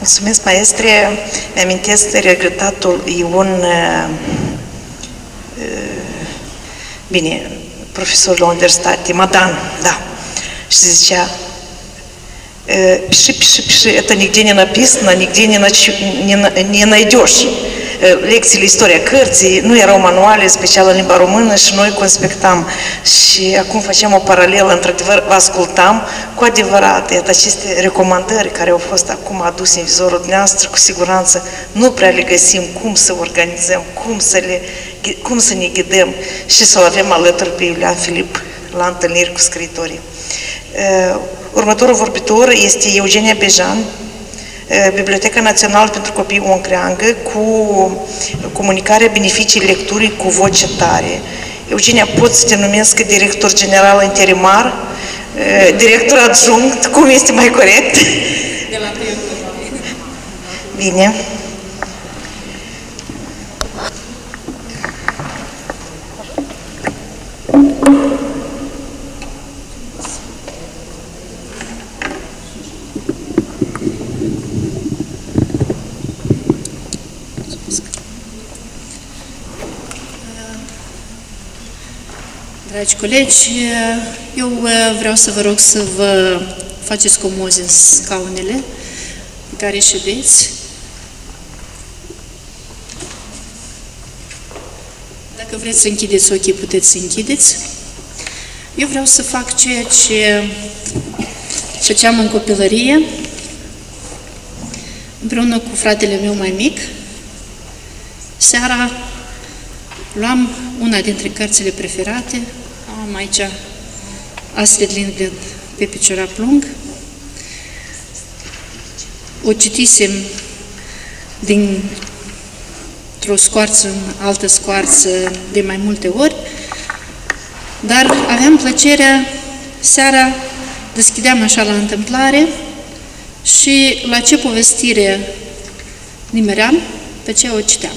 Mulțumesc, maestre. Mi-amintesc de regretatul Ion, bine, profesor la universitate, Madan, da. Și zicea, пиши, это нигде не написано, нигде не найдешь. Lecțiile istoria cărții, nu erau manuale speciale în limba română și noi conspectam. Și acum facem o paralelă, într-adevăr, ascultam cu adevărat, iată, aceste recomandări care au fost acum aduse în vizorul dumneavoastră, cu siguranță nu prea le găsim cum să organizăm, cum să ne ghidăm și să-l avem alături pe Iulian Filip la întâlniri cu scriitorii. Următorul vorbitor este Eugenia Bejan, Biblioteca Națională pentru Copii Ion Creangă, cu comunicarea beneficii lecturii cu voce tare. Eugenia, pot să te numesc director general interimar, director adjunct, cum este mai corect? De la Bine. Dragi colegi, eu vreau să vă rog să vă faceți comozi în scaunele pe care ședeți. Dacă vreți să închideți ochii, puteți să închideți. Eu vreau să fac ceea ce făceam în copilărie, împreună cu fratele meu mai mic. Seara luam una dintre cărțile preferate, am aici Astrid Lindgren pe Ciorap Lung. O citisem dintr-o scoarță în altă scoarță de mai multe ori, dar aveam plăcerea, seara deschideam așa la întâmplare și la ce povestire nimeream, pe ce o citeam.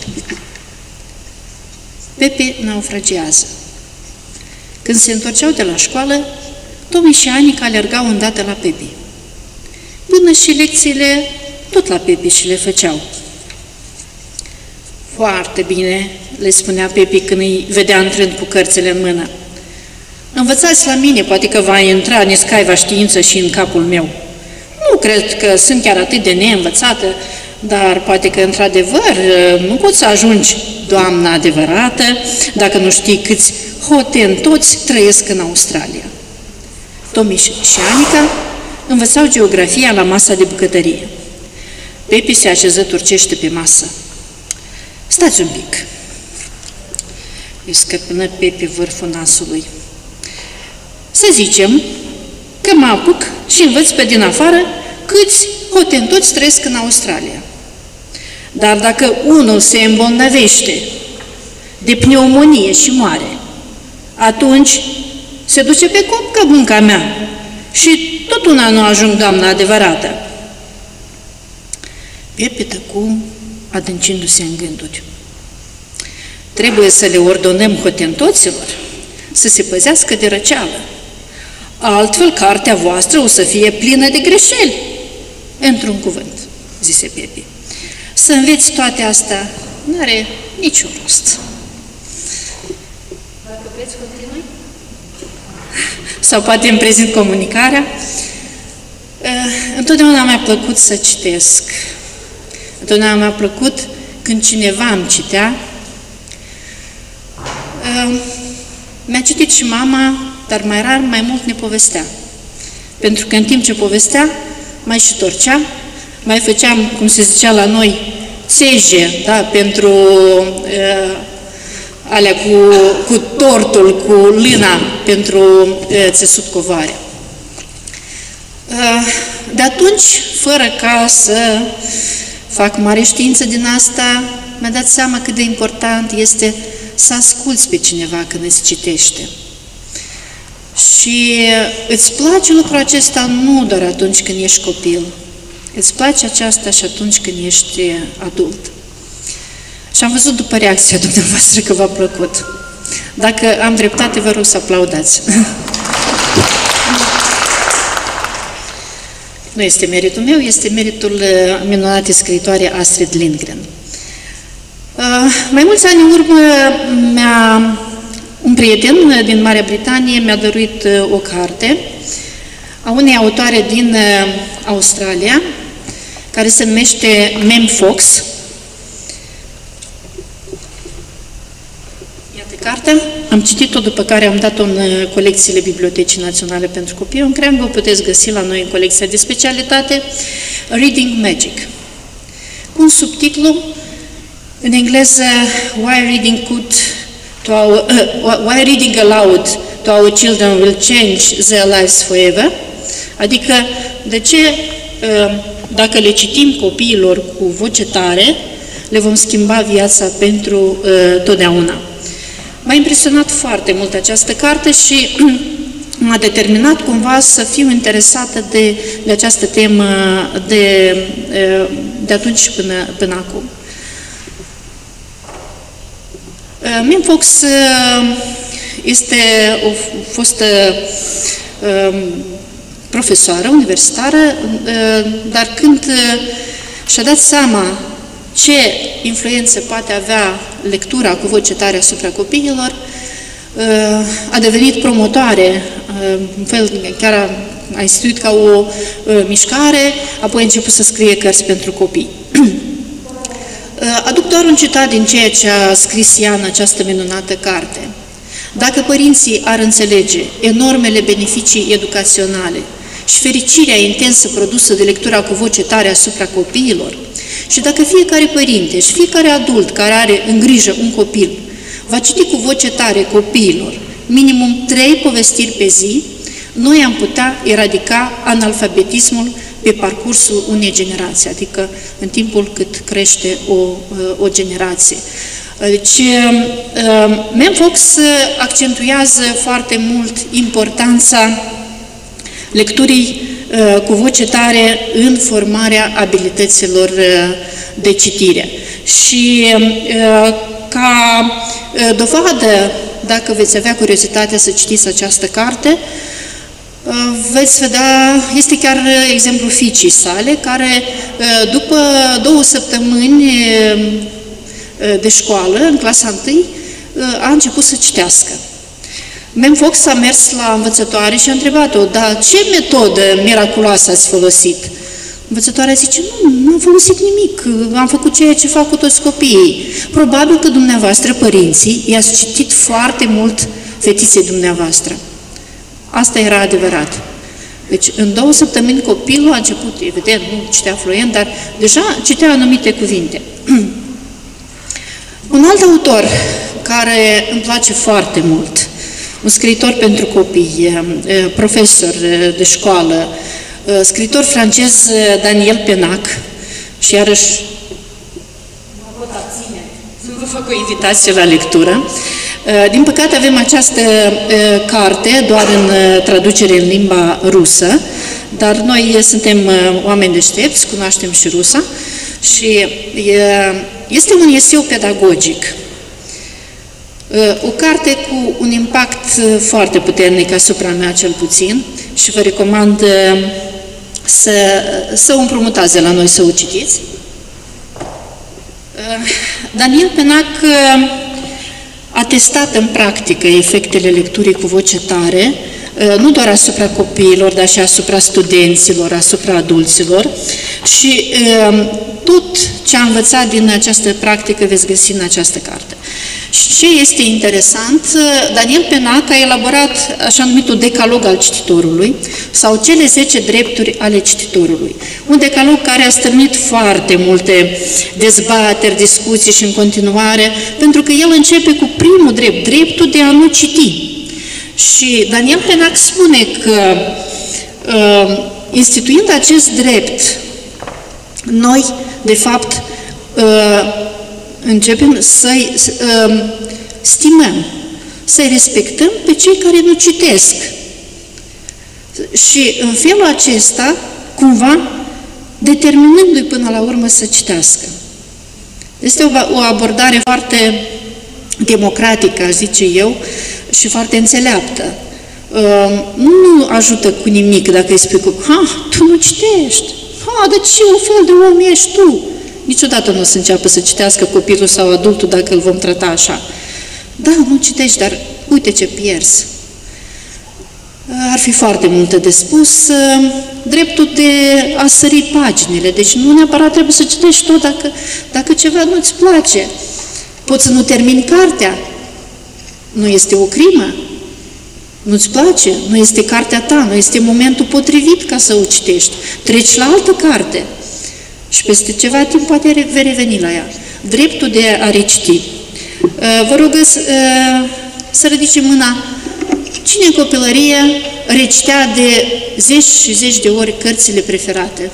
Pepe naufragiază. Când se întorceau de la școală, Tomi și Anica alergau îndată la Pepe. Până și lecțiile tot la Pepe și le făceau. Foarte bine, le spunea Pepe când îi vedea intrând cu cărțile în mână. Învățați la mine, poate că va intra nescaiva știință și în capul meu. Nu cred că sunt chiar atât de neînvățată, dar poate că, într-adevăr, nu poți să ajungi doamna adevărată dacă nu știi câți hotentoți trăiesc în Australia. Tomi și Anica învățau geografia la masa de bucătărie. Pepe se așeză turcește pe masă. Stați un pic. Îi scăpână Pepe vârful nasului. Să zicem că mă apuc și învăț pe din afară câți hotentoți trăiesc în Australia. Dar dacă unul se îmbolnăvește de pneumonie și moare, atunci se duce pe cop căbunca mea și tot una nu ajung doamna adevărată. Pepe tăcu, adâncindu-se în gânduri. Trebuie să le ordonăm hotentoților să se păzească de răceală. Altfel, cartea voastră o să fie plină de greșeli. Într-un cuvânt, zise Pepe. Să înveți toate astea n-are niciun rost. Dacă vreți, continui? Sau poate îmi prezint comunicarea. Întotdeauna mi-a plăcut să citesc. Întotdeauna mi-a plăcut când cineva îmi citea. Mi-a citit și mama, dar mai rar, mai mult ne povestea. Pentru că în timp ce povestea, mai și torcea, mai făceam, cum se zicea la noi, țeje, da, pentru alea cu tortul, cu lâna, pentru țesut covoare. De atunci, fără ca să fac mare știință din asta, mi-a dat seama cât de important este să asculți pe cineva când îți citește. Și îți place lucrul acesta nu doar atunci când ești copil, îți place aceasta și atunci când ești adult. Și am văzut după reacția dumneavoastră că v-a plăcut. Dacă am dreptate, vă rog să aplaudați. Nu este meritul meu, este meritul minunatei scriitoare Astrid Lindgren. Mai mulți ani în urmă, un prieten din Marea Britanie mi-a dăruit o carte a unei autoare din Australia, care se numește Mem Fox. Iată cartea. Am citit-o, după care am dat-o în colecțiile Bibliotecii Naționale pentru Copii. Un creang o puteți găsi la noi în colecția de specialitate, Reading Magic. Cu un subtitlu în engleză, Why reading aloud to our children will change their lives forever? Adică, de ce, dacă le citim copiilor cu voce tare, le vom schimba viața pentru totdeauna. M-a impresionat foarte mult această carte și m-a determinat cumva să fiu interesată de această temă de atunci până acum. Mem Fox este o fostă profesoară universitară, dar când și-a dat seama ce influență poate avea lectura cu voce tare asupra copiilor, a devenit promotoare, în fel, chiar a instituit ca o mișcare, apoi a început să scrie cărți pentru copii. Aduc doar un citat din ceea ce a scris ea în această minunată carte. Dacă părinții ar înțelege enormele beneficii educaționale și fericirea intensă produsă de lectura cu voce tare asupra copiilor, și dacă fiecare părinte și fiecare adult care are în grijă un copil va citi cu voce tare copiilor minimum 3 povestiri pe zi, noi am putea eradica analfabetismul pe parcursul unei generații, adică în timpul cât crește o generație. Deci, Mem Fox accentuează foarte mult importanța lecturii cu voce tare în formarea abilităților de citire. Și ca dovadă, dacă veți avea curiozitatea să citiți această carte, veți vedea, este chiar exemplul fiicii sale, care după 2 săptămâni de școală, în clasa 1, a început să citească. Mem Fox a mers la învățătoare și a întrebat-o, dar ce metodă miraculoasă ați folosit? Învățătoarea zice, nu am folosit nimic, am făcut ceea ce fac cu toți copiii. Probabil că dumneavoastră, părinții, i-ați citit foarte mult fetiței dumneavoastră. Asta era adevărat. Deci, în 2 săptămâni copilul a început, evident, nu citea fluent, dar deja citea anumite cuvinte. Un alt autor care îmi place foarte mult, un scriitor pentru copii, profesor de școală, scriitor francez Daniel Pennac, și iarăși mă pot abține să vă fac o invitație la lectură. Din păcate avem această carte doar în traducere în limba rusă, dar noi suntem oameni deștepți, cunoaștem și rusa, și este un eseu pedagogic. O carte cu un impact foarte puternic asupra mea, cel puțin, și vă recomand să o împrumutați de la noi, să o citiți. Daniel Pennac a testat în practică efectele lecturii cu voce tare, nu doar asupra copiilor, dar și asupra studenților, asupra adulților, și tot ce a învățat din această practică veți găsi în această carte. Și ce este interesant, Daniel Pennac a elaborat așa numitul decalog al cititorului, sau cele 10 drepturi ale cititorului. Un decalog care a stârnit foarte multe dezbateri, discuții și în continuare, pentru că el începe cu primul drept, dreptul de a nu citi. Și Daniel Pennac spune că, instituind acest drept, noi, de fapt, începem să-i stimăm, să-i respectăm pe cei care nu citesc. Și în felul acesta, cumva, determinându-i până la urmă să citească. Este o abordare foarte democratică, aș zice eu, și foarte înțeleaptă. nu ajută cu nimic dacă îi spui cu, tu nu citești, dar ce un fel de om ești tu? Niciodată nu o să înceapă să citească copilul sau adultul dacă îl vom trata așa. Da, nu citești, dar uite ce pierzi. Ar fi foarte multe de spus. Dreptul de a sări paginile. Deci nu neapărat trebuie să citești tot dacă ceva nu-ți place. Poți să nu termini cartea. Nu este o crimă. Nu-ți place. Nu este cartea ta. Nu este momentul potrivit ca să o citești. Treci la altă carte. Și peste ceva timp poate vei reveni la ea. Dreptul de a reciti. Vă rog să ridice mâna. Cine în copilărie recitea de zeci și zeci de ori cărțile preferate?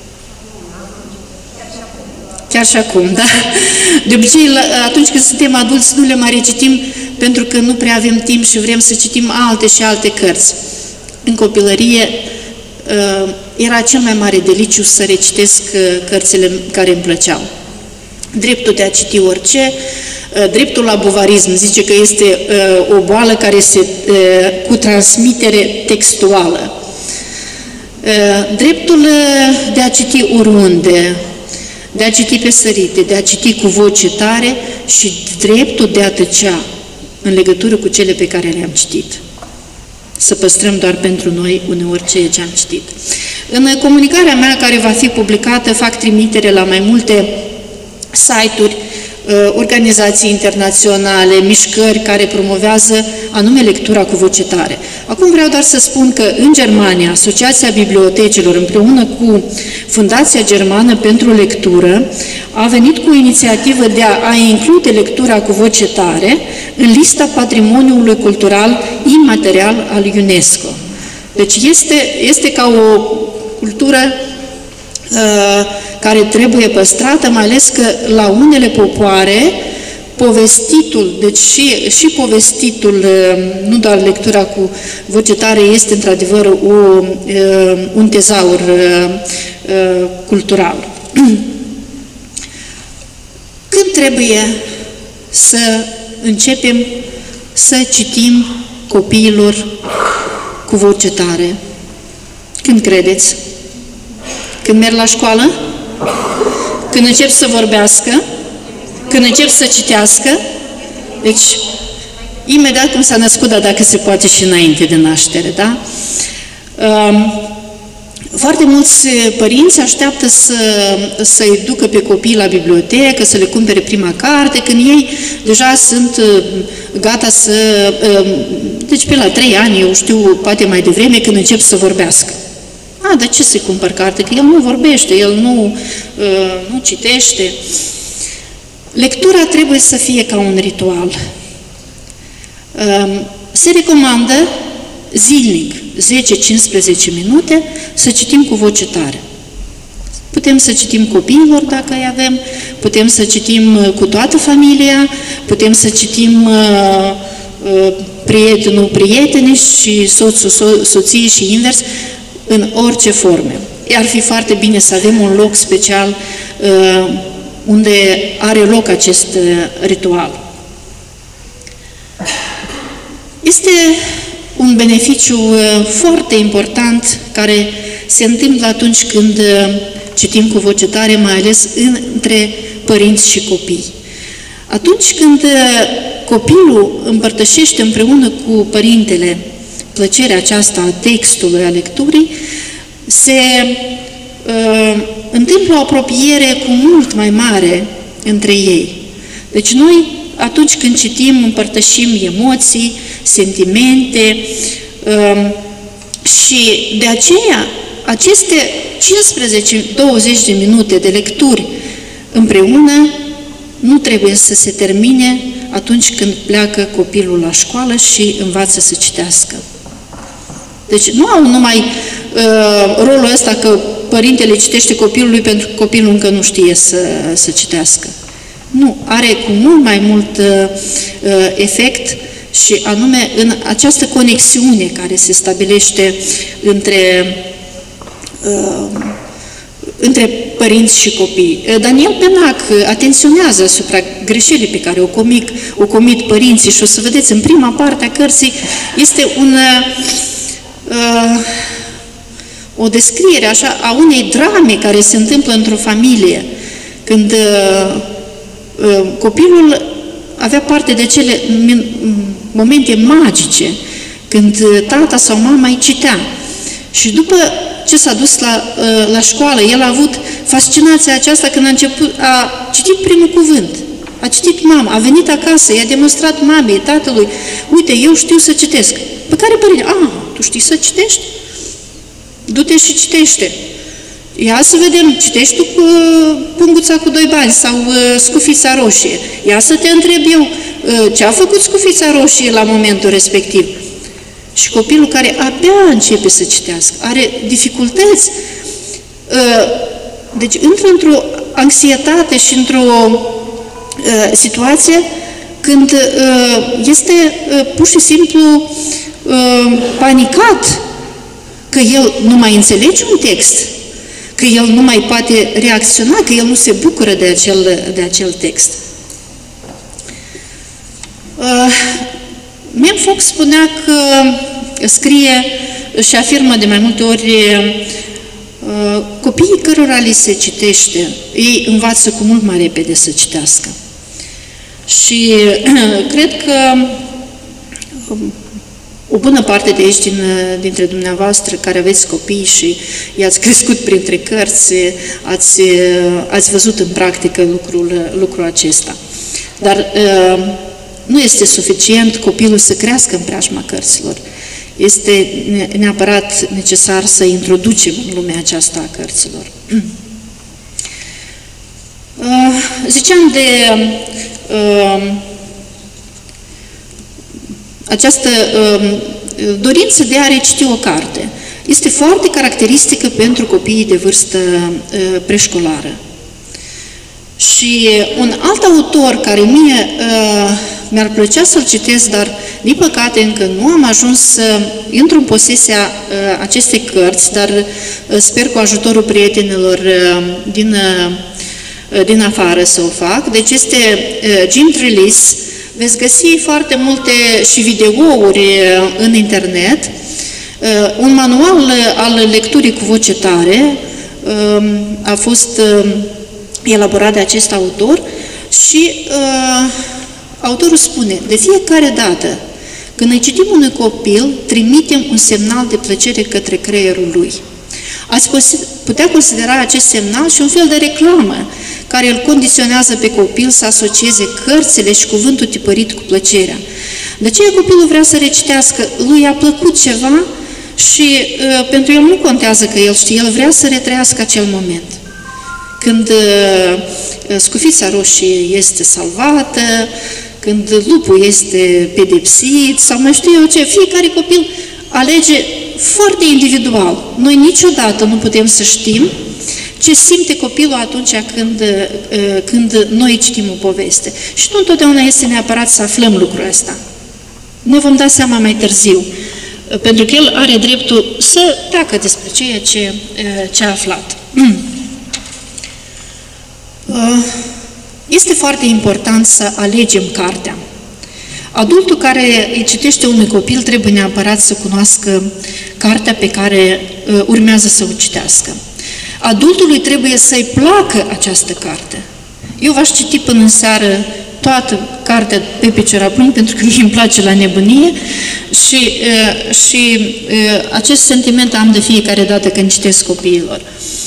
Chiar și acum, da? De obicei, atunci când suntem adulți, nu le mai recitim pentru că nu prea avem timp și vrem să citim alte și alte cărți. În copilărie era cel mai mare deliciu să recitesc cărțile care îmi plăceau. Dreptul de a citi orice, dreptul la buvarism, zice că este o boală care cu transmitere textuală. Dreptul de a citi oriunde, de a citi pe sărite, de a citi cu voce tare și dreptul de a tăcea în legătură cu cele pe care le-am citit. Să păstrăm doar pentru noi uneori ceea ce am citit. În comunicarea mea care va fi publicată fac trimitere la mai multe site-uri, organizații internaționale, mișcări care promovează anume lectura cu voce tare. Acum vreau doar să spun că în Germania, Asociația Bibliotecilor împreună cu Fundația Germană pentru Lectură a venit cu o inițiativă de a include lectura cu voce tare în lista patrimoniului cultural imaterial al UNESCO. Deci este ca o cultură care trebuie păstrată, mai ales că la unele popoare povestitul, deci și povestitul, nu doar lectura cu voce tare, este într-adevăr un tezaur cultural. Când trebuie să începem să citim copiilor cu voce tare? Când credeți? Când merg la școală? Când încep să vorbească? Când încep să citească? Deci, imediat cum s-a născut, dar dacă se poate și înainte de naștere, da? Foarte mulți părinți așteaptă să-i ducă pe copii la bibliotecă, să le cumpere prima carte, când ei deja sunt gata deci pe la 3 ani, eu știu, poate mai devreme, când încep să vorbească. Dar ce să-i cumpăr carte? Că el nu vorbește, el nu citește. Lectura trebuie să fie ca un ritual. Se recomandă zilnic, 10-15 minute, să citim cu voce tare. Putem să citim copiilor dacă îi avem, putem să citim cu toată familia, putem să citim prietenul prietenii și soțul soției și invers, în orice forme. Ar fi foarte bine să avem un loc special unde are loc acest ritual. Este un beneficiu foarte important care se întâmplă atunci când citim cu voce tare, mai ales între părinți și copii. Atunci când copilul împărtășește împreună cu părintele plăcerea aceasta a textului, a lecturii, se întâmplă o apropiere cu mult mai mare între ei. Deci noi, atunci când citim, împărtășim emoții, sentimente și de aceea aceste 15-20 de minute de lecturi împreună nu trebuie să se termine atunci când pleacă copilul la școală și învață să citească. Deci nu au numai rolul ăsta că părintele citește copilului pentru că copilul încă nu știe să citească. Nu, are cu mult mai mult efect și anume în această conexiune care se stabilește între părinți și copii. Daniel Pennac atenționează asupra greșelii pe care o comit părinții și o să vedeți în prima parte a cărții, este o descriere așa a unei drame care se întâmplă într-o familie, când copilul avea parte de acele momente magice, când tata sau mama îi citea. Și după ce s-a dus la școală, el a avut fascinația aceasta când a citit primul cuvânt. A citit mama, a venit acasă, i-a demonstrat mamei, tatălui, uite, eu știu să citesc. Pe care părinte? Tu știi să citești? Du-te și citește. Ia să vedem, citești tu punguța cu 2 bani sau scufița roșie. Ia să te întreb eu, ce a făcut scufița roșie la momentul respectiv? Și copilul care abia începe să citească, are dificultăți, deci intră într-o anxietate și într-o situație când este pur și simplu panicat că el nu mai înțelege un text, că el nu mai poate reacționa, că el nu se bucură de acel text. Mem Fox spunea că scrie și afirmă de mai multe ori copiii cărora li se citește, ei învață cu mult mai repede să citească. Și cred că o bună parte de aici dintre dumneavoastră care aveți copii și i-ați crescut printre cărți, ați văzut în practică lucrul acesta. Dar nu este suficient copilul să crească în preajma cărților. Este neapărat necesar să introducem în lumea aceasta a cărților. Ziceam de această dorință de a reciti o carte. Este foarte caracteristică pentru copiii de vârstă preșcolară. Și un alt autor care mie mi-ar plăcea să-l citesc, dar din păcate încă nu am ajuns să intru în posesia acestei cărți, dar sper cu ajutorul prietenilor din afară să o fac. Deci este Jim Trelease. Veți găsi foarte multe și videouri în internet, un manual al lecturii cu voce tare a fost elaborat de acest autor și autorul spune, de fiecare dată când îi citim unui copil, trimitem un semnal de plăcere către creierul lui. Ați putea considera acest semnal și un fel de reclamă care îl condiționează pe copil să asocieze cărțile și cuvântul tipărit cu plăcerea. De aceea copilul vrea să recitească, lui a plăcut ceva și pentru el nu contează că el știe, el vrea să retrăiască acel moment. Când scufița roșie este salvată, când lupul este pedepsit sau mai știu eu ce, fiecare copil alege foarte individual. Noi niciodată nu putem să știm ce simte copilul atunci când noi citim o poveste. Și nu întotdeauna este neapărat să aflăm lucrul ăsta. Ne vom da seama mai târziu, pentru că el are dreptul să tacă despre ceea ce a aflat. Este foarte important să alegem cartea. Adultul care îi citește unui copil trebuie neapărat să cunoască cartea pe care urmează să o citească. Adultului trebuie să-i placă această carte. Eu v-aș citi până în seară toată cartea pe picior plumb, pentru că mie îmi place la nebunie și acest sentiment am de fiecare dată când citesc copiilor.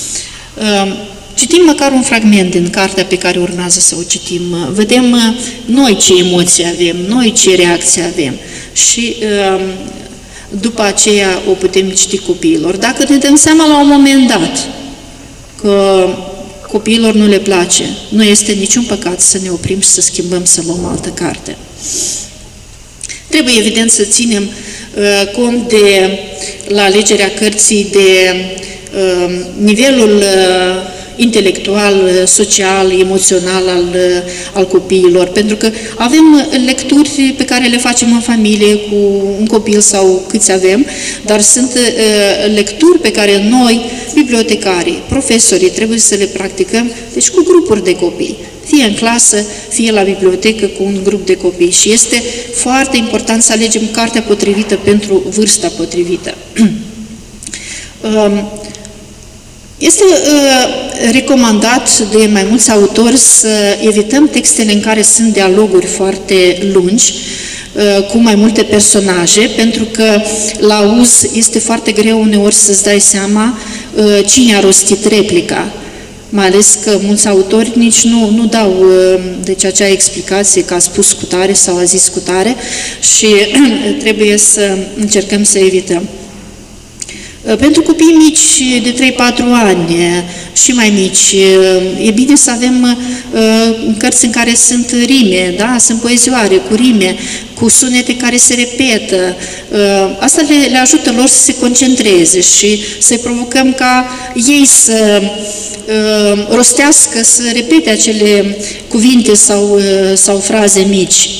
Citim măcar un fragment din cartea pe care urmează să o citim, vedem noi ce emoții avem, noi ce reacții avem și după aceea o putem citi copiilor. Dacă ne dăm seama la un moment dat că copiilor nu le place, nu este niciun păcat să ne oprim și să schimbăm, să luăm altă carte. Trebuie evident să ținem cont la alegerea cărții de nivelul intelectual, social, emoțional al copiilor, pentru că avem lecturi pe care le facem în familie cu un copil sau câți avem, dar sunt lecturi pe care noi, bibliotecarii, profesorii, trebuie să le practicăm, deci cu grupuri de copii. fie în clasă, fie la bibliotecă cu un grup de copii. Și este foarte important să alegem cartea potrivită pentru vârsta potrivită. Este recomandat de mai mulți autori să evităm textele în care sunt dialoguri foarte lungi, cu mai multe personaje, pentru că la auz este foarte greu uneori să-ți dai seama cine a rostit replica. Mai ales că mulți autori nici nu dau deci acea explicație că a spus cu tare sau a zis cu tare și trebuie să încercăm să evităm. Pentru copii mici de 3-4 ani și mai mici, e bine să avem cărți în care sunt rime, da? Sunt poezioare cu rime, cu sunete care se repetă. Asta le ajută lor să se concentreze și să-i provocăm ca ei să rostească, să repete acele cuvinte sau fraze mici.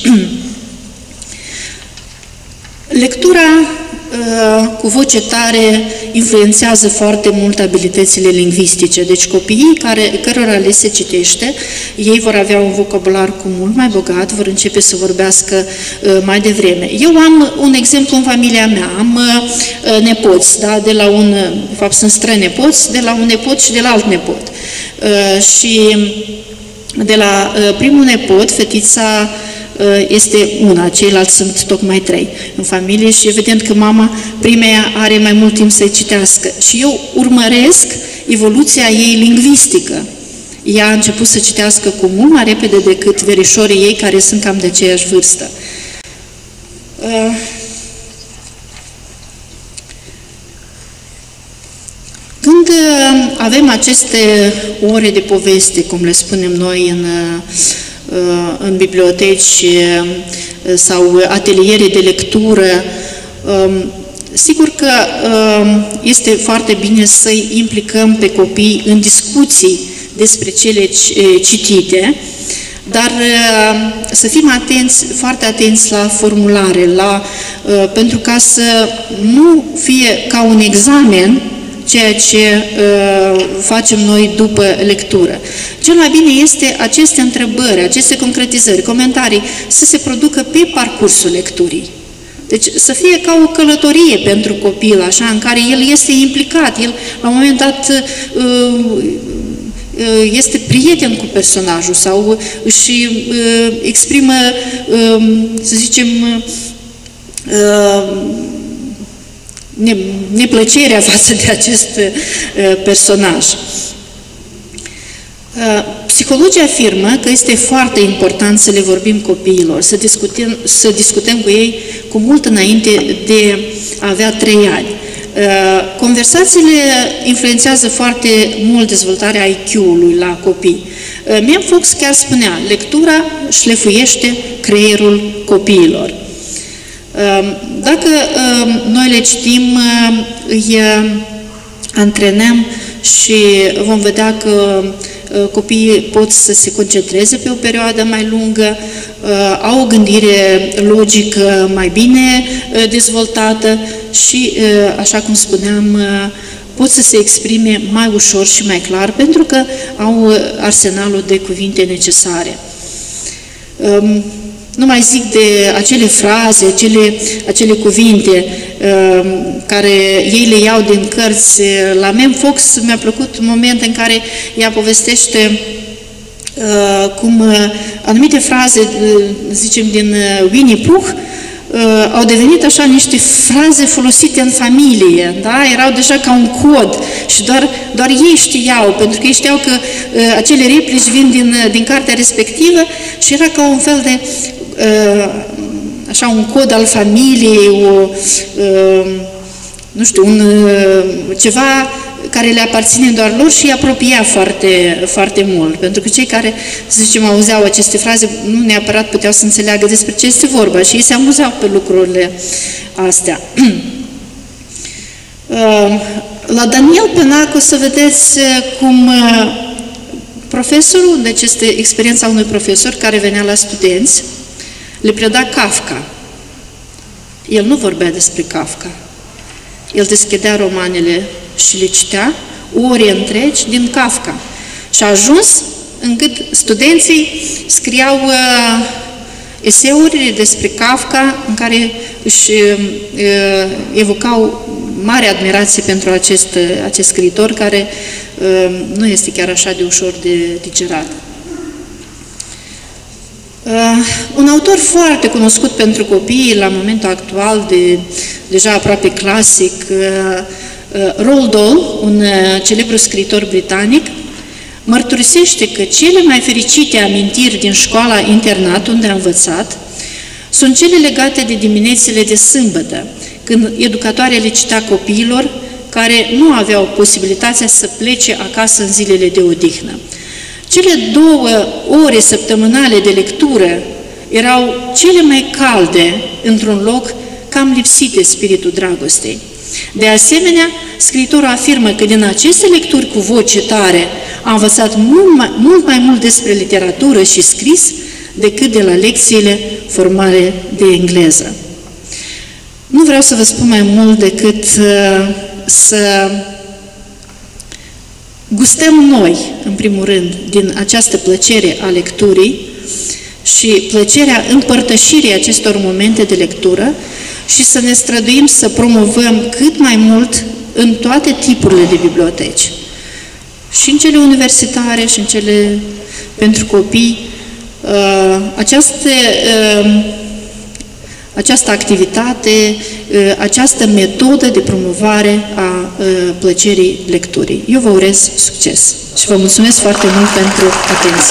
Lectura cu voce tare influențează foarte mult abilitățile lingvistice. Deci copiii cărora le se citește, ei vor avea un vocabular cu mult mai bogat, vor începe să vorbească mai devreme. Eu am un exemplu în familia mea, am nepoți, da? De fapt sunt strănepoți, de la un nepot și de la alt nepot. Și de la primul nepot, fetița este una, ceilalți sunt tocmai 3 în familie și evident că mama primeia are mai mult timp să-i citească. Și eu urmăresc evoluția ei lingvistică. Ea a început să citească cu mult mai repede decât verișorii ei, care sunt cam de aceeași vârstă. Când avem aceste ore de poveste, cum le spunem noi în biblioteci sau ateliere de lectură, sigur că este foarte bine să-i implicăm pe copii în discuții despre cele citite, dar să fim atenți, foarte atenți la formulare, pentru ca să nu fie ca un examen ceea ce facem noi după lectură. Cel mai bine este aceste întrebări, aceste concretizări, comentarii să se producă pe parcursul lecturii. Deci să fie ca o călătorie pentru copil, așa, în care el este implicat, el la un moment dat este prieten cu personajul sau își exprimă, să zicem, neplăcerea față de acest personaj. Psihologii afirmă că este foarte important să le vorbim copiilor, să discutăm cu ei cu mult înainte de a avea 3 ani. Conversațiile influențează foarte mult dezvoltarea IQ-ului la copii. Mem Fox chiar spunea, lectura șlefuiește creierul copiilor. Dacă noi le citim, îi antrenăm și vom vedea că copiii pot să se concentreze pe o perioadă mai lungă, au o gândire logică mai bine dezvoltată și, așa cum spuneam, pot să se exprime mai ușor și mai clar pentru că au arsenalul de cuvinte necesare. Nu mai zic de acele fraze, acele cuvinte care ei le iau din cărți. La Mem Fox mi-a plăcut un moment în care ea povestește cum anumite fraze, zicem, din Winnie Pooh, au devenit așa niște fraze folosite în familie, da? Erau deja ca un cod și doar ei știau, pentru că ei știau că acele replici vin din cartea respectivă și era ca un fel de așa un cod al familiei, nu știu, ceva care le aparține doar lor și îi apropia foarte, foarte mult. Pentru că cei care, să zicem, auzeau aceste fraze, nu neapărat puteau să înțeleagă despre ce este vorba și ei se amuzau pe lucrurile astea. La Daniel Pienac o să vedeți cum profesorul, deci este experiența unui profesor care venea la studenți, le preda Kafka. El nu vorbea despre Kafka. El deschidea romanele și le citea ore întregi din Kafka. Și a ajuns încât studenții scriau eseuri despre Kafka în care își evocau mare admirație pentru acest scriitor care nu este chiar așa de ușor de digerat. Un autor foarte cunoscut pentru copii la momentul actual, deja aproape clasic, Roald Dahl, un celebru scriitor britanic, mărturisește că cele mai fericite amintiri din școala-internat unde a învățat sunt cele legate de diminețile de sâmbătă, când educatoarele citea copiilor care nu aveau posibilitatea să plece acasă în zilele de odihnă. Cele 2 ore săptămânale de lectură erau cele mai calde într-un loc cam lipsit de spiritul dragostei. De asemenea, scriitorul afirmă că din aceste lecturi cu voce tare a învățat mult mai mult despre literatură și scris decât de la lecțiile formale de engleză. Nu vreau să vă spun mai mult decât să gustăm noi, în primul rând, din această plăcere a lecturii și plăcerea împărtășirii acestor momente de lectură și să ne străduim să promovăm cât mai mult în toate tipurile de biblioteci. Și în cele universitare, și în cele pentru copii, această activitate, această metodă de promovare a plăcerii lecturii. Eu vă urez succes și vă mulțumesc foarte mult pentru atenție.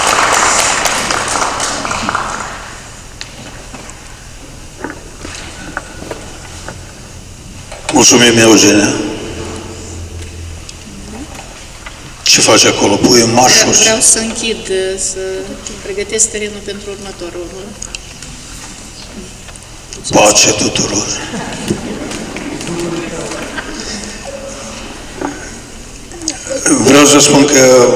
Mulțumim, Eugenia. Ce faci acolo? Pui marșuri? Vreau să închid, să pregătesc terenul pentru următorul. Pace tuturor! Vreau să spun că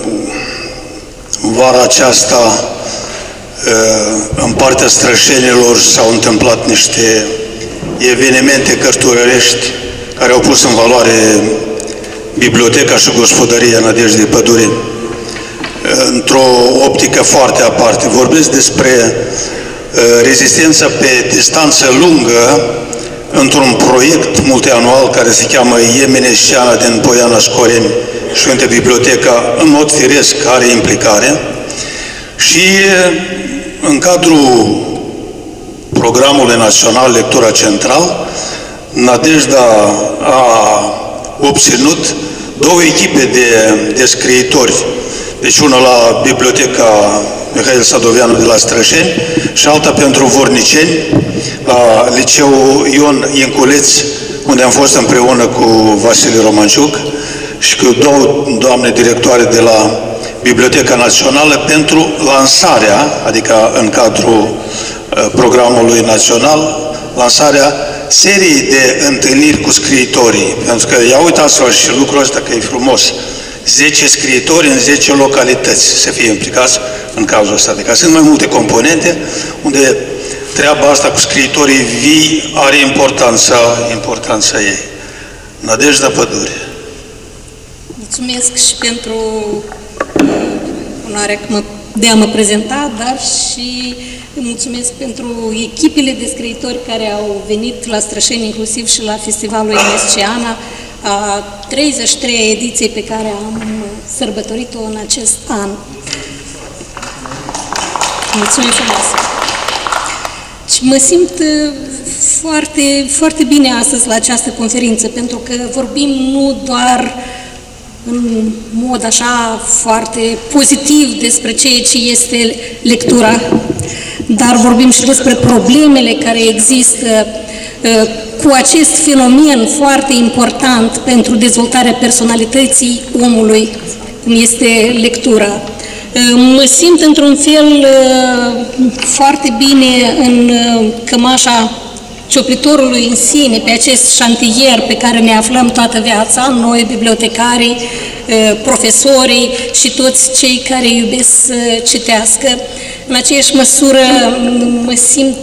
vara aceasta în partea Strășenilor s-au întâmplat niște evenimente cărturărești care au pus în valoare biblioteca și gospodăria Nădejdei Pădurii într-o optică foarte aparte. Vorbesc despre rezistența pe distanță lungă într-un proiect multianual care se cheamă Iemeneșeana din Poiana Scoreni și unde biblioteca în mod firesc are implicare și în cadrul programului național Lectura Central, Nădejda a obținut 2 echipe de scriitori. Deci una la Biblioteca Mihail Sadoveanu de la Strășeni și alta pentru vorniceni la Liceul Ion Inculeț, unde am fost împreună cu Vasile Romanciuc și cu 2 doamne directoare de la Biblioteca Națională pentru lansarea, adică în cadrul programului național, lansarea serii de întâlniri cu scriitorii. Pentru că, ia uitați-vă și lucrul ăsta că e frumos. 10 scriitori în 10 localități să fie implicați în cazul ăsta. Adică sunt mai multe componente unde treaba asta cu scriitorii vii are importanța ei. Nădejda Pădurii. Mulțumesc și pentru onoarea de a mă prezenta, dar și mulțumesc pentru echipele de scriitori care au venit la Strășeni, inclusiv și la Festivalul Iemeneșeana, a 33-a ediție pe care am sărbătorit-o în acest an. Mulțumim frumos! Și mă simt foarte, foarte bine astăzi la această conferință, pentru că vorbim nu doar în mod așa foarte pozitiv despre ceea ce este lectura, dar vorbim și despre problemele care există cu acest fenomen foarte important pentru dezvoltarea personalității omului, cum este lectura. Mă simt într-un fel foarte bine în cămașa cioplitorului în sine, pe acest șantier pe care ne aflăm toată viața, noi, bibliotecarii, profesorii și toți cei care iubesc să citească. În aceeași măsură mă simt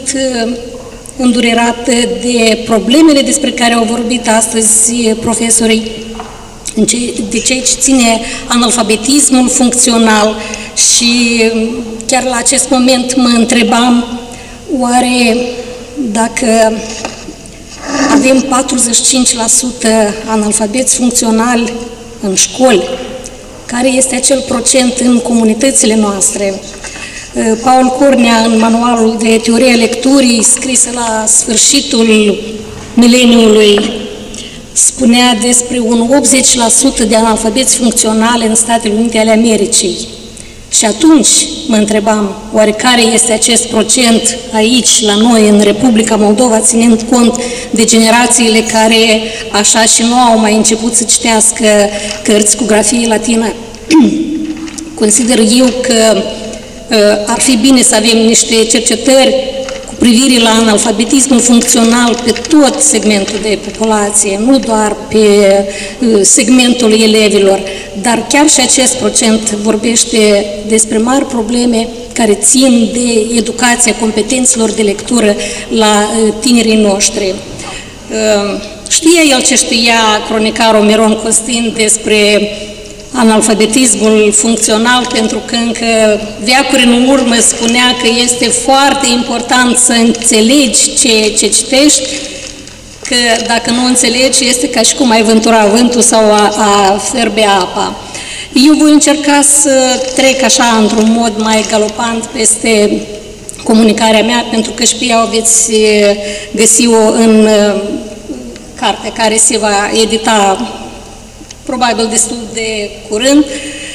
îndurerată de problemele despre care au vorbit astăzi profesorii, de ceea ce ține analfabetismul funcțional și chiar la acest moment mă întrebam oare dacă avem 45% analfabeți funcționali în școli, care este acel procent în comunitățile noastre. Paul Cornea, în manualul de teorie lecturii, scris la sfârșitul mileniului, spunea despre un 80% de analfabeți funcționali în Statele Unite ale Americii. Și atunci mă întrebam, oare care este acest procent aici, la noi, în Republica Moldova, ținând cont de generațiile care așa și nu au mai început să citească cărți cu grafie latină. Consider eu că ar fi bine să avem niște cercetări cu privire la analfabetismul funcțional pe tot segmentul de populație, nu doar pe segmentul elevilor, dar chiar și acest procent vorbește despre mari probleme care țin de educația competențelor de lectură la tinerii noștri. Știa el ce știa cronicarul Miron Costin despre analfabetismul funcțional, pentru că încă veacuri în urmă spunea că este foarte important să înțelegi ce citești, că dacă nu înțelegi este ca și cum ai vântura vântul sau a fierbe apa. Eu voi încerca să trec așa într-un mod mai galopant peste comunicarea mea, pentru că și pe ea o veți găsi-o în cartea care se va edita probabil destul de curând.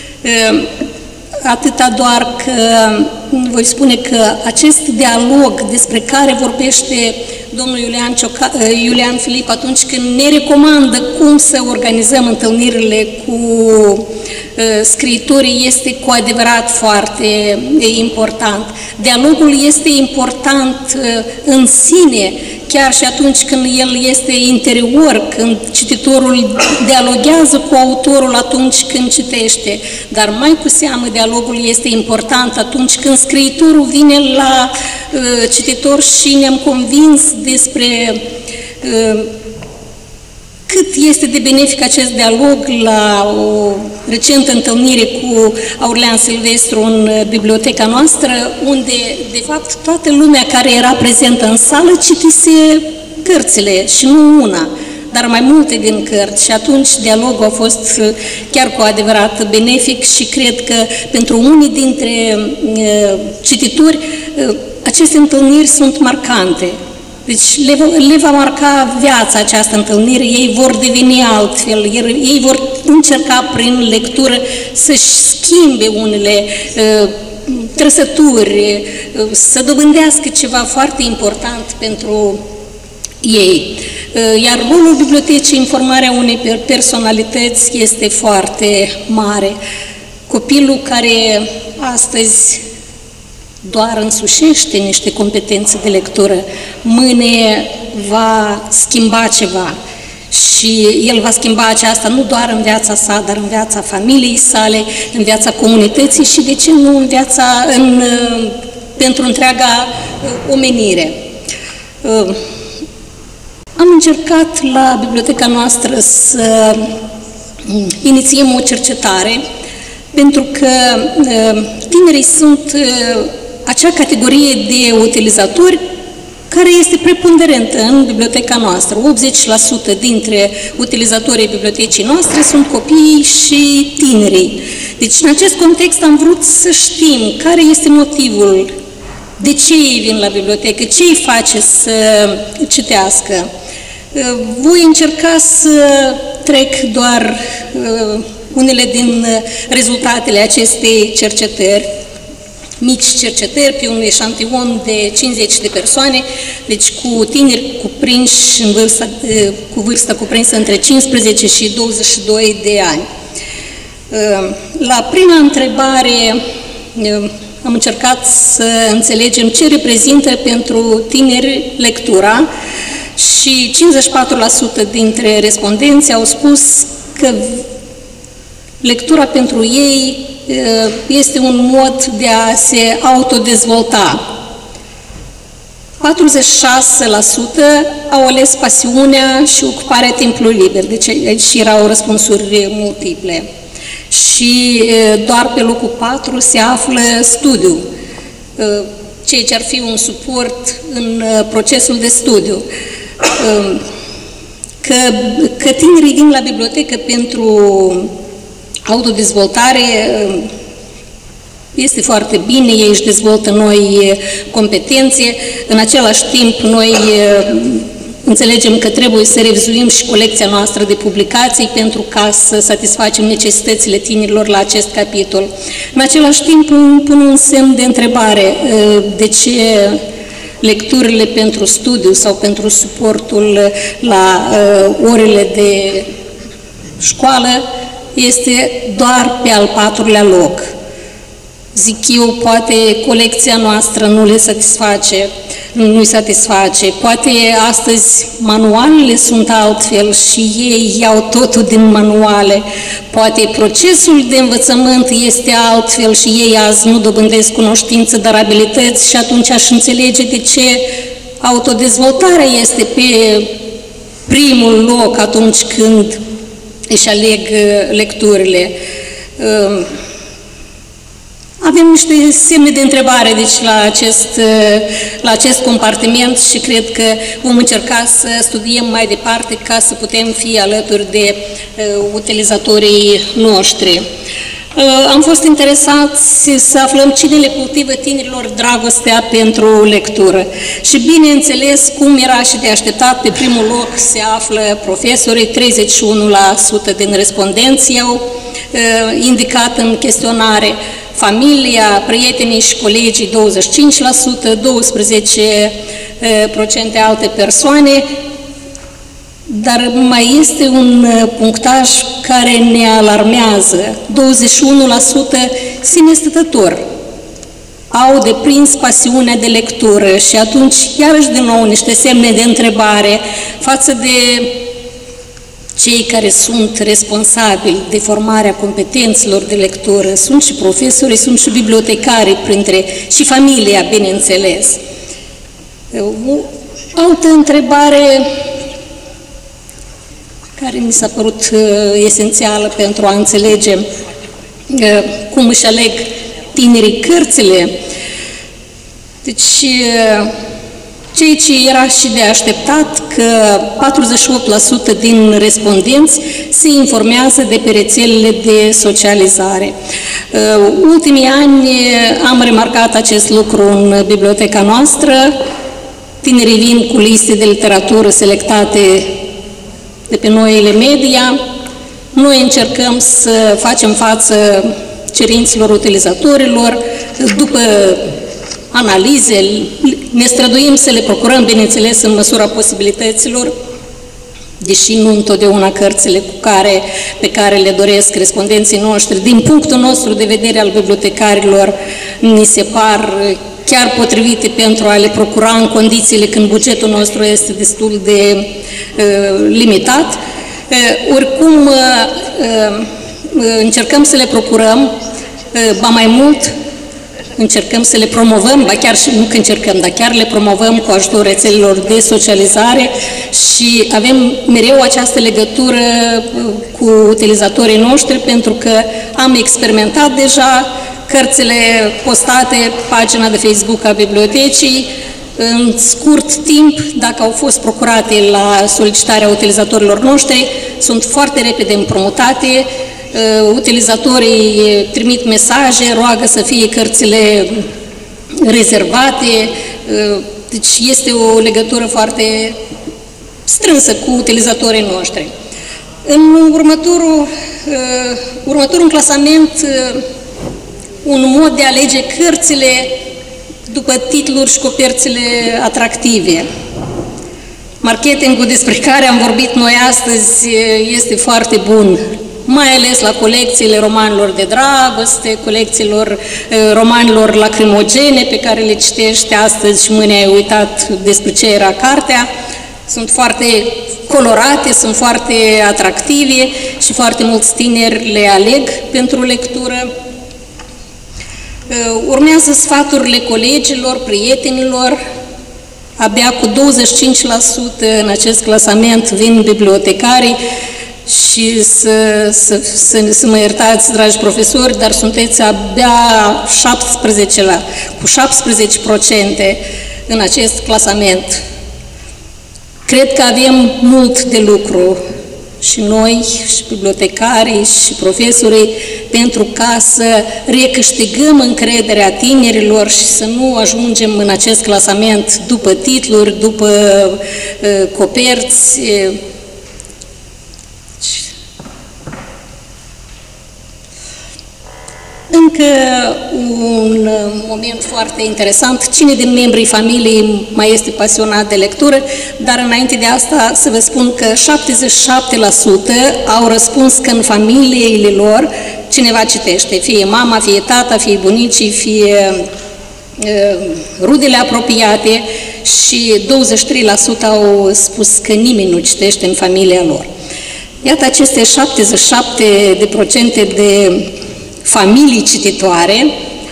Atâta doar că voi spune că acest dialog despre care vorbește domnul Iulian Filip atunci când ne recomandă cum să organizăm întâlnirile cu scriitorii este cu adevărat foarte important. Dialogul este important în sine, chiar și atunci când el este interior, când cititorul dialoghează cu autorul atunci când citește, dar mai cu seamă dialogul este important atunci când scriitorul vine la cititor și ne-am convins despre cât este de benefic acest dialog. La o recentă întâlnire cu Aurelian Silvestru în biblioteca noastră, unde, de fapt, toată lumea care era prezentă în sală citise cărțile și nu una, dar mai multe din cărți. Și atunci dialogul a fost chiar cu adevărat benefic și cred că pentru unii dintre cititori aceste întâlniri sunt marcante. Deci le va marca viața această întâlnire, ei vor deveni altfel, ei vor încerca prin lectură să-și schimbe unele trăsături, să dobândească ceva foarte important pentru ei. Iar rolul bibliotecii în formarea unei personalități este foarte mare. Copilul care astăzi doar însușește niște competențe de lectură, mâine va schimba ceva și el va schimba aceasta nu doar în viața sa, dar în viața familiei sale, în viața comunității și, de ce nu, pentru întreaga omenire. Am încercat la biblioteca noastră să inițiem o cercetare, pentru că tinerii sunt acea categorie de utilizatori care este preponderentă în biblioteca noastră. 80% dintre utilizatorii bibliotecii noastre sunt copiii și tinerii. Deci, în acest context, am vrut să știm care este motivul, de ce ei vin la bibliotecă, ce îi face să citească. Voi încerca să trec doar unele din rezultatele acestei cercetări, mici cercetări pe un eșantion de 50 de persoane, deci cu tineri cuprinși cu vârsta cuprinsă între 15 și 22 de ani. La prima întrebare am încercat să înțelegem ce reprezintă pentru tineri lectura și 54% dintre respondenți au spus că lectura pentru ei este un mod de a se autodezvolta. au ales pasiunea și ocuparea timpului liber, deci aici erau răspunsuri multiple. Și doar pe locul 4 se află studiu, ceea ce ar fi un suport în procesul de studiu. Că tinerii vin la bibliotecă pentru autodezvoltare este foarte bine, ei își dezvoltă noi competențe. În același timp, noi înțelegem că trebuie să revizuim și colecția noastră de publicații pentru ca să satisfacem necesitățile tinerilor la acest capitol. În același timp, pun un semn de întrebare. De ce lecturile pentru studiu sau pentru suportul la orele de școală este doar pe al 4-lea loc? Zic eu, poate colecția noastră nu-i satisface, poate astăzi manualele sunt altfel și ei iau totul din manuale, poate procesul de învățământ este altfel și ei azi nu dobândesc cunoștință, dar abilități și atunci aș înțelege de ce autodezvoltarea este pe primul loc atunci când își aleg lecturile. Avem niște semne de întrebare deci, la acest compartiment și cred că vom încerca să studiem mai departe ca să putem fi alături de utilizatorii noștri. Am fost interesați să aflăm cine le cultivă tinerilor dragostea pentru lectură. Și bineînțeles, cum era și de așteptat, pe primul loc se află profesorii, 31% din respondenți au indicat în chestionare, familia, prietenii și colegii 25%, 12% alte persoane, dar mai este un punctaj care ne alarmează. 21% sine stătător au deprins pasiunea de lectură și atunci, iarăși din nou, niște semne de întrebare față de cei care sunt responsabili de formarea competențelor de lectură, sunt și profesorii, sunt și bibliotecarii, și familia, bineînțeles. O altă întrebare care mi s-a părut esențială pentru a înțelege cum își aleg tinerii cărțile. Deci, ceea ce era și de așteptat, că 48% din respondenți se informează de pe rețelele de socializare. Ultimii ani am remarcat acest lucru în biblioteca noastră. Tinerii vin cu liste de literatură selectate de pe noile media. Noi încercăm să facem față cerințelor utilizatorilor după analize, ne străduim să le procurăm, bineînțeles, în măsura posibilităților, deși nu întotdeauna cărțile pe care le doresc respondenții noștri, din punctul nostru de vedere al bibliotecarilor, ni se par chiar potrivite pentru a le procura în condițiile când bugetul nostru este destul de limitat. Oricum, încercăm să le procurăm, ba mai mult, încercăm să le promovăm, ba chiar și nu că încercăm, dar chiar le promovăm cu ajutorul rețelelor de socializare și avem mereu această legătură cu utilizatorii noștri pentru că am experimentat deja cărțile postate pe pagina de Facebook a bibliotecii. În scurt timp, dacă au fost procurate la solicitarea utilizatorilor noștri, sunt foarte repede împrumutate. Utilizatorii trimit mesaje, roagă să fie cărțile rezervate, deci este o legătură foarte strânsă cu utilizatorii noștri. În următorul clasament, un mod de a alege cărțile după titluri și coperțile atractive. Marketingul despre care am vorbit noi astăzi este foarte bun, mai ales la colecțiile romanilor de dragoste, colecțiilor romanilor lacrimogene pe care le citești astăzi și mâine ai uitat despre ce era cartea. Sunt foarte colorate, sunt foarte atractive și foarte mulți tineri le aleg pentru lectură. Urmează sfaturile colegilor, prietenilor, abia cu 25% în acest clasament vin bibliotecarii și să mă iertați, dragi profesori, dar sunteți abia cu 17% în acest clasament. Cred că avem mult de lucru și noi, și bibliotecarii, și profesorii, pentru ca să recâștigăm încrederea tinerilor și să nu ajungem în acest clasament după titluri, după coperți. Încă un moment foarte interesant. Cine din membrii familiei mai este pasionat de lectură? Dar înainte de asta să vă spun că 77% au răspuns că în familiile lor cineva citește. Fie mama, fie tata, fie bunicii, fie rudele apropiate și 23% au spus că nimeni nu citește în familia lor. Iată aceste 77% de familii cititoare,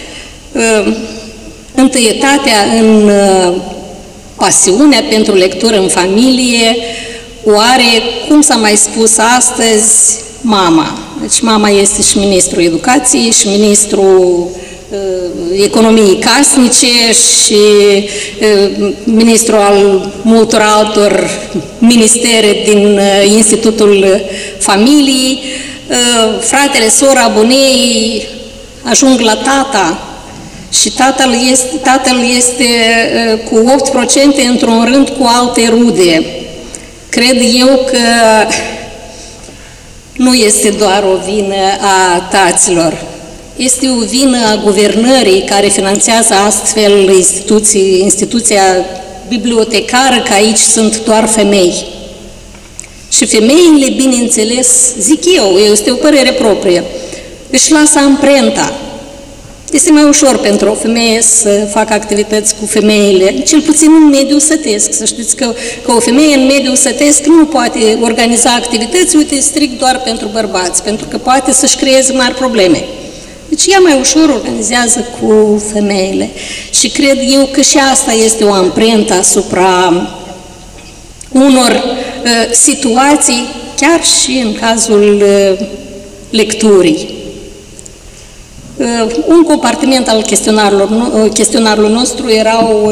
întâietatea în pasiunea pentru lectură în familie, oare, cum s-a mai spus astăzi, mama. Deci mama este și ministrul educației, și ministrul economiei casnice, și ministrul al multor altor ministere din Institutul Familiei. Fratele, sora, bunei ajung la tata și tatăl este cu 8% într-un rând cu alte rude. Cred eu că nu este doar o vină a taților, este o vină a guvernării care finanțează astfel instituția bibliotecară, că aici sunt doar femei. Și femeile, bineînțeles, zic eu, este o părere proprie, își lasă amprenta. Este mai ușor pentru o femeie să facă activități cu femeile, cel puțin în mediul sătesc. Să știți că o femeie în mediul sătesc nu poate organiza activități, uite, strict doar pentru bărbați, pentru că poate să-și creeze mari probleme. Deci ea mai ușor organizează cu femeile. Și cred eu că și asta este o amprentă asupra unor situații, chiar și în cazul lecturii. Un compartiment al chestionarului nostru erau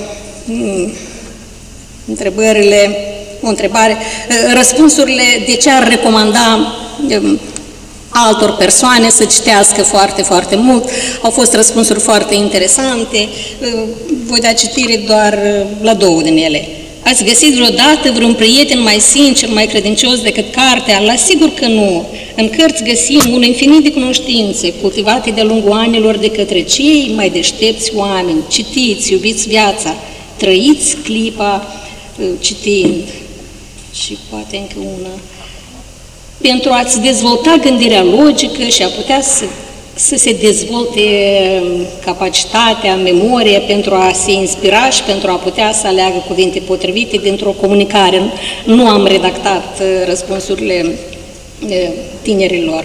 răspunsurile de ce ar recomanda altor persoane să citească foarte, foarte mult. Au fost răspunsuri foarte interesante. Voi da citire doar la 2 din ele. Ați găsit vreodată vreun prieten mai sincer, mai credincios decât cartea? La sigur că nu. În cărți găsim un infinit de cunoștințe, cultivate de-a lungul anilor de către cei mai deștepți oameni. Citiți, iubiți viața, trăiți clipa citind. Și poate încă una. Pentru a-ți dezvolta gândirea logică și a putea să se dezvolte capacitatea, memoria, pentru a se inspira și pentru a putea să aleagă cuvinte potrivite dintr-o comunicare. Nu am redactat răspunsurile tinerilor.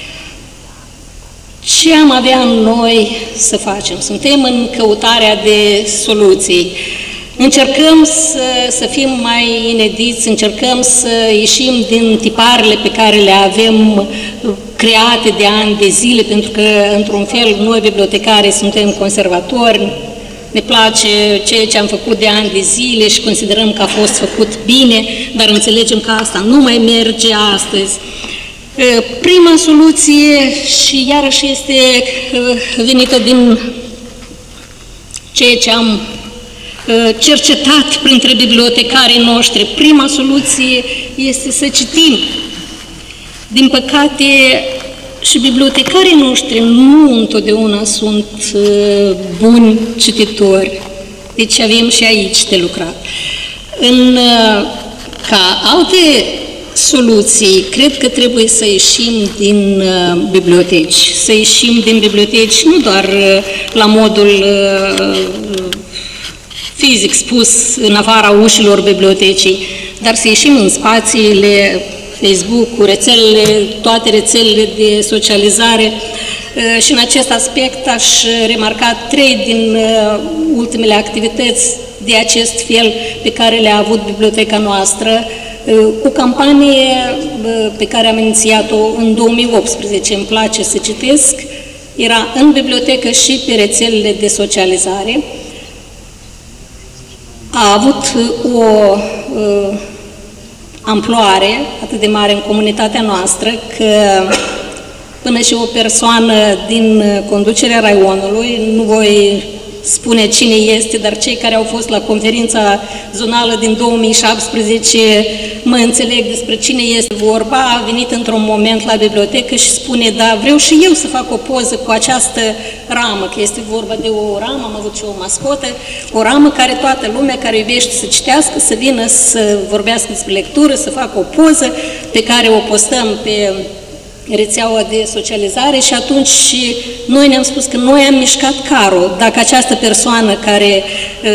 Ce am avea noi să facem? Suntem în căutarea de soluții. Încercăm să fim mai inediți, încercăm să ieșim din tiparele pe care le avem create de ani de zile, pentru că, într-un fel, noi, bibliotecari, suntem conservatori, ne place ceea ce am făcut de ani de zile și considerăm că a fost făcut bine, dar înțelegem că asta nu mai merge astăzi. Prima soluție, și iarăși este venită din ceea ce am cercetat printre bibliotecarii noștri, prima soluție este să citim. Din păcate, și bibliotecarii noștri nu întotdeauna sunt buni cititori, deci avem și aici de lucrat. Ca alte soluții, cred că trebuie să ieșim din biblioteci, să ieșim din biblioteci nu doar la modul fizic spus în afara ușilor bibliotecii, dar să ieșim în spațiile Facebook-ul, toate rețelele de socializare. Și în acest aspect aș remarca 3 din ultimele activități de acest fel pe care le-a avut biblioteca noastră. O campanie pe care am inițiat-o în 2018, îmi place să citesc, era în bibliotecă și pe rețelele de socializare. A avut o amploare atât de mare în comunitatea noastră că până și o persoană din conducerea raionului, nu voi spune cine este, dar cei care au fost la conferința zonală din 2017 mă înțeleg despre cine este vorba, a venit într-un moment la bibliotecă și spune, da, vreau și eu să fac o poză cu această ramă, că este vorba de o ramă, am avut și o mascotă, o ramă care toată lumea care iubește să citească, să vină să vorbească despre lectură, să facă o poză pe care o postăm pe rețeaua de socializare și atunci noi ne-am spus că noi am mișcat carul. Dacă această persoană care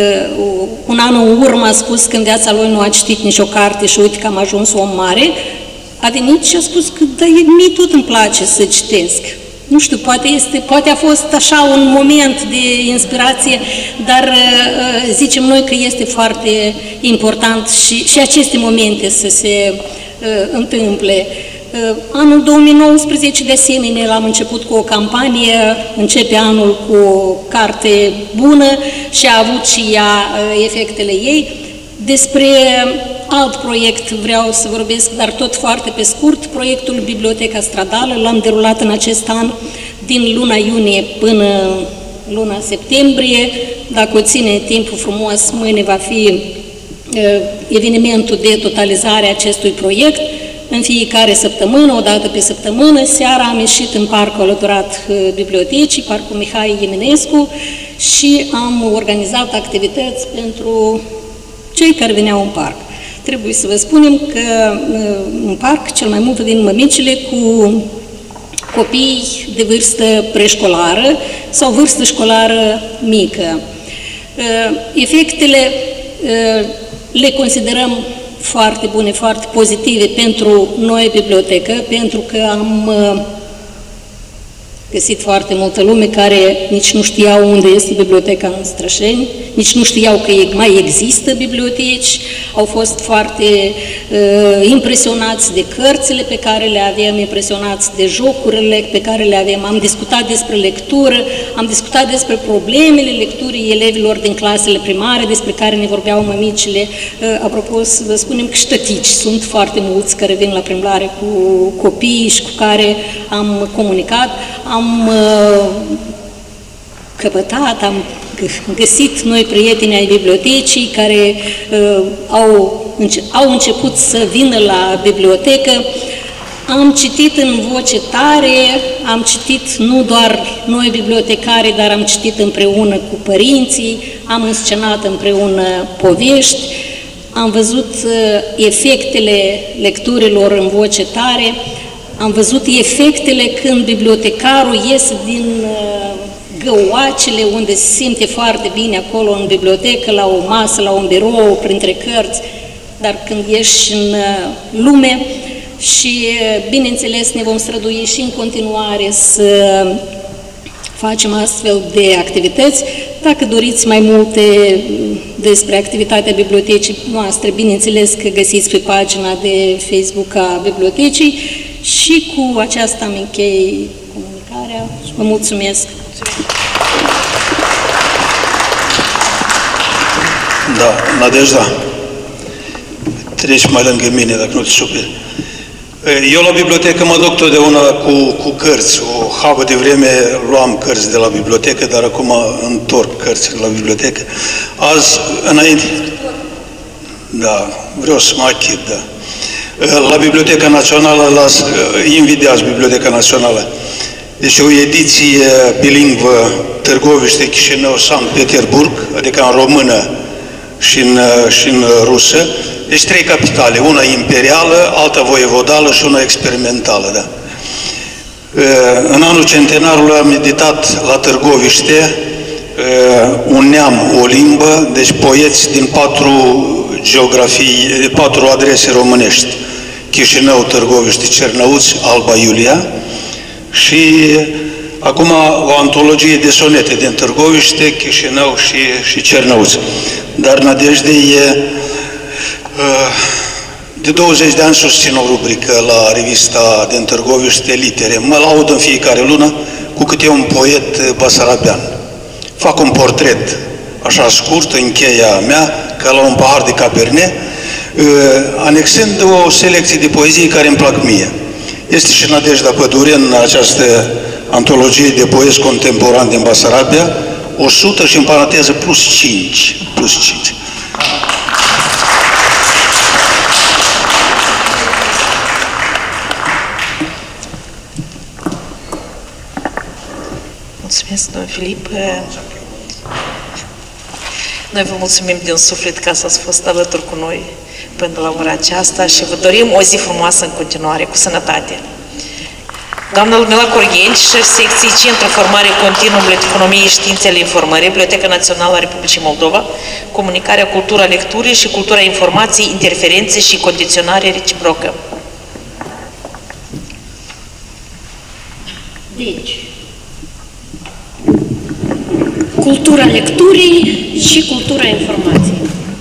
un an în urmă a spus că în viața lui nu a citit nicio carte și uite că am ajuns om mare, a venit și a spus că da, mie tot îmi place să citesc. Nu știu, poate a fost așa un moment de inspirație, dar zicem noi că este foarte important și aceste momente să se întâmple. Anul 2019, de asemenea, am început cu o campanie, începe anul cu o carte bună și a avut și ea efectele ei. Despre alt proiect vreau să vorbesc, dar tot foarte pe scurt, proiectul Biblioteca Stradală, l-am derulat în acest an din luna iunie până luna septembrie. Dacă o ține timpul frumos, mâine va fi evenimentul de totalizare a acestui proiect. În fiecare săptămână, o dată pe săptămână, seara am ieșit în parcul alăturat bibliotecii, Parcul Mihai Eminescu, și am organizat activități pentru cei care veneau în parc. Trebuie să vă spunem că în parc cel mai mult din mămicile cu copii de vârstă preșcolară sau vârstă școlară mică. Efectele le considerăm foarte bune, foarte pozitive pentru noi bibliotecă, pentru că am găsit foarte multă lume care nici nu știau unde este biblioteca în Strășeni, nici nu știau că mai există biblioteci, au fost foarte impresionați de cărțile pe care le avem, impresionați de jocurile pe care le avem. Am discutat despre lectură, am discutat despre problemele lecturii elevilor din clasele primare, despre care ne vorbeau mămicile. Apropo, să vă spunem că și tătici sunt foarte mulți care vin la plimbare cu copiii și cu care am comunicat. Am căpătat, am găsit noi prieteni ai bibliotecii care au început să vină la bibliotecă. Am citit în voce tare, am citit nu doar noi bibliotecari, dar am citit împreună cu părinții, am înscenat împreună povești, am văzut efectele lecturilor în voce tare, am văzut efectele când bibliotecarul iese din găoacele unde se simte foarte bine acolo în bibliotecă, la o masă, la un birou, printre cărți, dar când ieși în lume și, bineînțeles, ne vom strădui și în continuare să facem astfel de activități. Dacă doriți mai multe despre activitatea bibliotecii noastre, bineînțeles că găsiți pe pagina de Facebook a bibliotecii. Și cu aceasta am închei comunicarea și vă mulțumesc. Da, Nadejda, treci mai lângă mine, dacă nu te superi. Eu la bibliotecă mă duc totdeauna cu cărți. O havă de vreme luam cărți de la bibliotecă, dar acum întorc cărți la bibliotecă. Azi, înainte... Da, vreau să mă achit, da. La Biblioteca Națională, invidiați Biblioteca Națională. Deci o ediție bilingvă Târgoviște, Chișinău, Sankt Petersburg, adică în română și în rusă. Deci 3 capitale, una imperială, alta voievodală și una experimentală. Da. În anul centenarului am editat la Târgoviște un neam, o limbă, deci poeți din 4 adrese românești. Chișinău, Târgoviște, Cernăuți, Alba Iulia, și acum o antologie de sonete din Târgoviște, Chișinău și Cernăuț. Dar Nadejde de 20 de ani susțin o rubrică la revista din Târgoviște, Litere. Mă laud în fiecare lună cu câte un poet basarabean. Fac un portret așa scurt în cheia mea, ca la un pahar de cabernet, anexând o selecție de poezii care îmi plac mie. Este și Nadejda Păduren în această antologie de poezi contemporani din Basarabia, 100 și în paranteză plus 5. Mulțumesc, domnul Filip. Noi vă mulțumim din suflet că ați fost alături cu noi până la ora aceasta și vă dorim o zi frumoasă în continuare, cu sănătate. Doamna Ludmila Corgheni, șef secției Centru Formare Continuă Biblioteconomie și Științele Informării, Biblioteca Națională a Republicii Moldova, Comunicarea, Cultura Lecturii și Cultura Informației, Interferențe și Condiționare Reciprocă. Deci, cultura lecturii și cultura informației.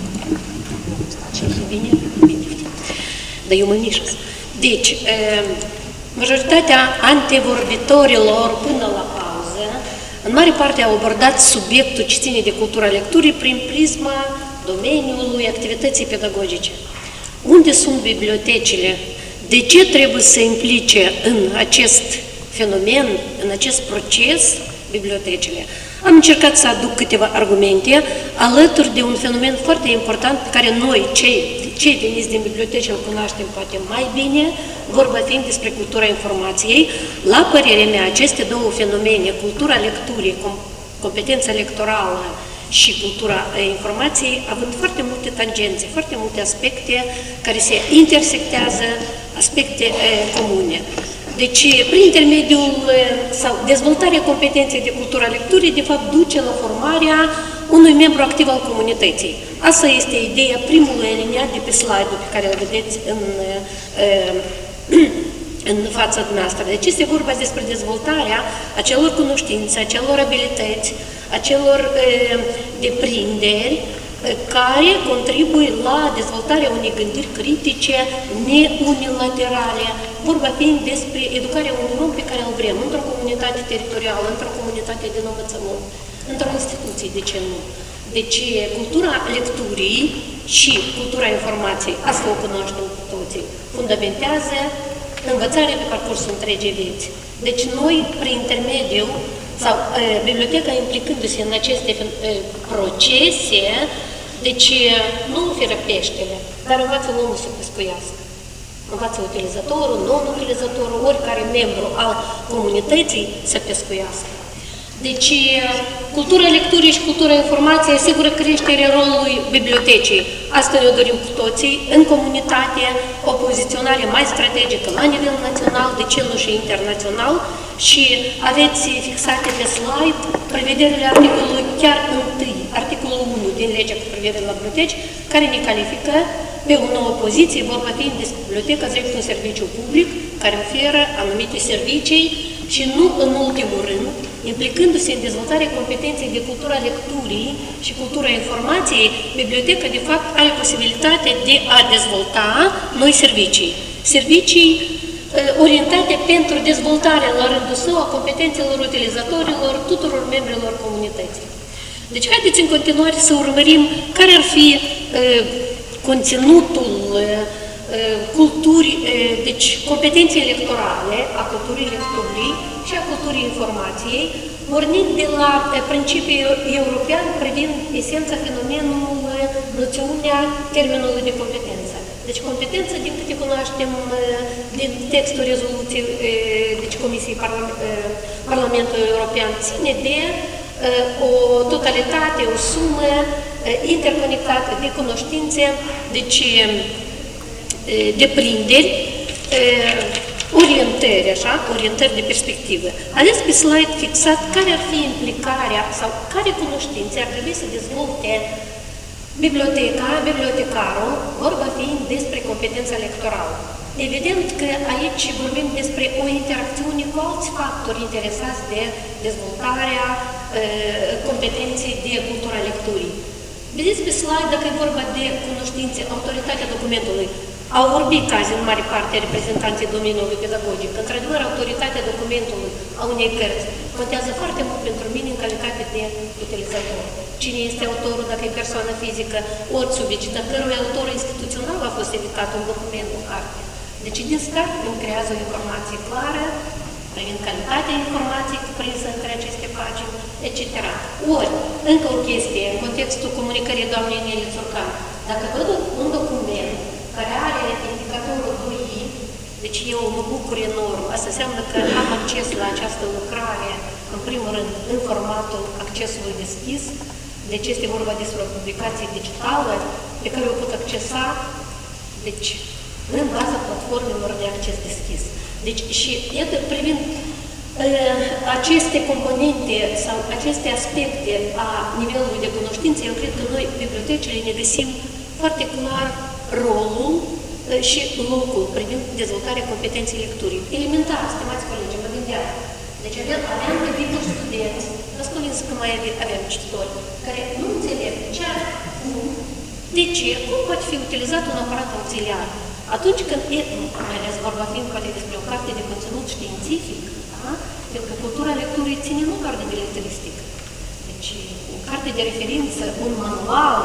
Bine? Dar eu mă mișc. Deci, majoritatea antevorbitorilor până la pauză, în mare parte au abordat subiectul ce ține de cultura lecturii prin prisma domeniului activității pedagogice. Unde sunt bibliotecile? De ce trebuie să implice în acest fenomen, în acest proces, bibliotecile? Am încercat să aduc câteva argumente alături de un fenomen foarte important pe care noi, cei veniți din biblioteci, îl cunoaștem poate mai bine, vorba fiind despre cultura informației. La părerea mea, aceste două fenomene, cultura lecturii, competența electorală și cultura informației, având foarte multe tangențe, foarte multe aspecte care se intersectează, aspecte comune. Deci, prin intermediul sau dezvoltarea competenței de cultura lecturii, de fapt, duce la formarea unui membru activ al comunității. Asta este ideea primului aliniat de pe slide-ul pe care îl vedeți în fața dumneavoastră. Deci este vorba despre dezvoltarea acelor cunoștințe, acelor abilități, acelor deprinderi care contribuie la dezvoltarea unei gândiri critice neunilaterale, vorba fiind despre educarea unui om pe care îl vrem, într-o comunitate teritorială, într-o comunitate de învățământ, într-o instituție, de ce nu? Deci, cultura lecturii și cultura informației, asta o cunoaștem cu toții, fundamentează învățarea pe parcursul întregii vieți. Deci, noi, prin intermediul, sau biblioteca implicându-se în aceste procese, deci nu oferă peștele, dar învață omul să pescuiască. Învață utilizatorul, non-utilizatorul, oricare membru al comunității să pescuiască. Deci, cultura lecturii și cultura informației asigură creșterea rolului bibliotecii. Asta ne dorim cu toții, în comunitate, o poziționare mai strategică la nivel național, de ce nu și internațional, și aveți fixate pe slide prevederile articolului chiar întâi, articolul 1 din legea cu privire la biblioteci, care ne califică pe o nouă poziție, vorba fiind despre biblioteca drept un serviciu public care oferă anumite servicii și nu în ultimul rând, implicându-se în dezvoltarea competenței de cultura lecturii și cultura informației, biblioteca de fapt are posibilitatea de a dezvolta noi servicii. Servicii orientate pentru dezvoltarea la rândul său a competențelor utilizatorilor tuturor membrilor comunității. Deci haideți în continuare să urmărim care ar fi conținutul culturii, deci competențe electorale a culturii lecturii și a culturii informației, pornind de la principiul european privind esența fenomenului, noțiunea termenului de competență. Deci competența, din câte cunoaștem din textul rezoluției deci Comisiei Parlamentului European, ține de o totalitate, o sumă interconectată de cunoștințe, deci deprinderi, orientări, așa, orientări de perspectivă. Ales pe slide fixat care ar fi implicarea sau care cunoștințe ar trebui să dezvolte bibliotecarul, vorba fiind despre competența lectorală. Evident că aici vorbim despre o interacțiune cu alți factori interesați de dezvoltarea competenței de cultura lecturii. Vedeți pe slide, dacă e vorba de cunoștințe, autoritatea documentului. Au vorbit azi în mare parte reprezentanții domeniului pedagogic. Într-adevăr, autoritatea documentului a unei cărți contează foarte mult pentru mine în calitate de utilizator. Cine este autorul, dacă e persoană fizică, ori subiectă, cărui autor instituțional a fost evitat un document, o carte. Deci, din start, îmi creează o informație clară, privind calitatea informației cuprinsă între aceste pagini, etc. Ori, încă o chestie, în contextul comunicării doamnei Neli Țurcan, dacă văd un document care are indicatorul 2i, deci eu mă bucur enorm, asta înseamnă că am acces la această lucrare, în primul rând, în formatul accesului deschis, deci este vorba despre o publicație digitală pe care o pot accesa, deci, în baza platformelor de acces deschis. Deci, și iată, privind aceste componente sau aceste aspecte a nivelului de cunoștință, eu cred că noi, bibliotecile, ne găsim foarte clar rolul și locul privind dezvoltarea competenței lecturii. Elementar, stimați colegi, mă gândeam. Deci aveam pe viitor studenți, nu spuneți că mai aveam cititori, care nu înțeleg de ce, cum poate fi utilizat un aparat auxiliar. Atunci când, mai ales vorba fiind poate despre o carte de conținut științific, da? Pentru că cultura lecturii ține nu doar de beletristic. Deci, o carte de referință, un manual,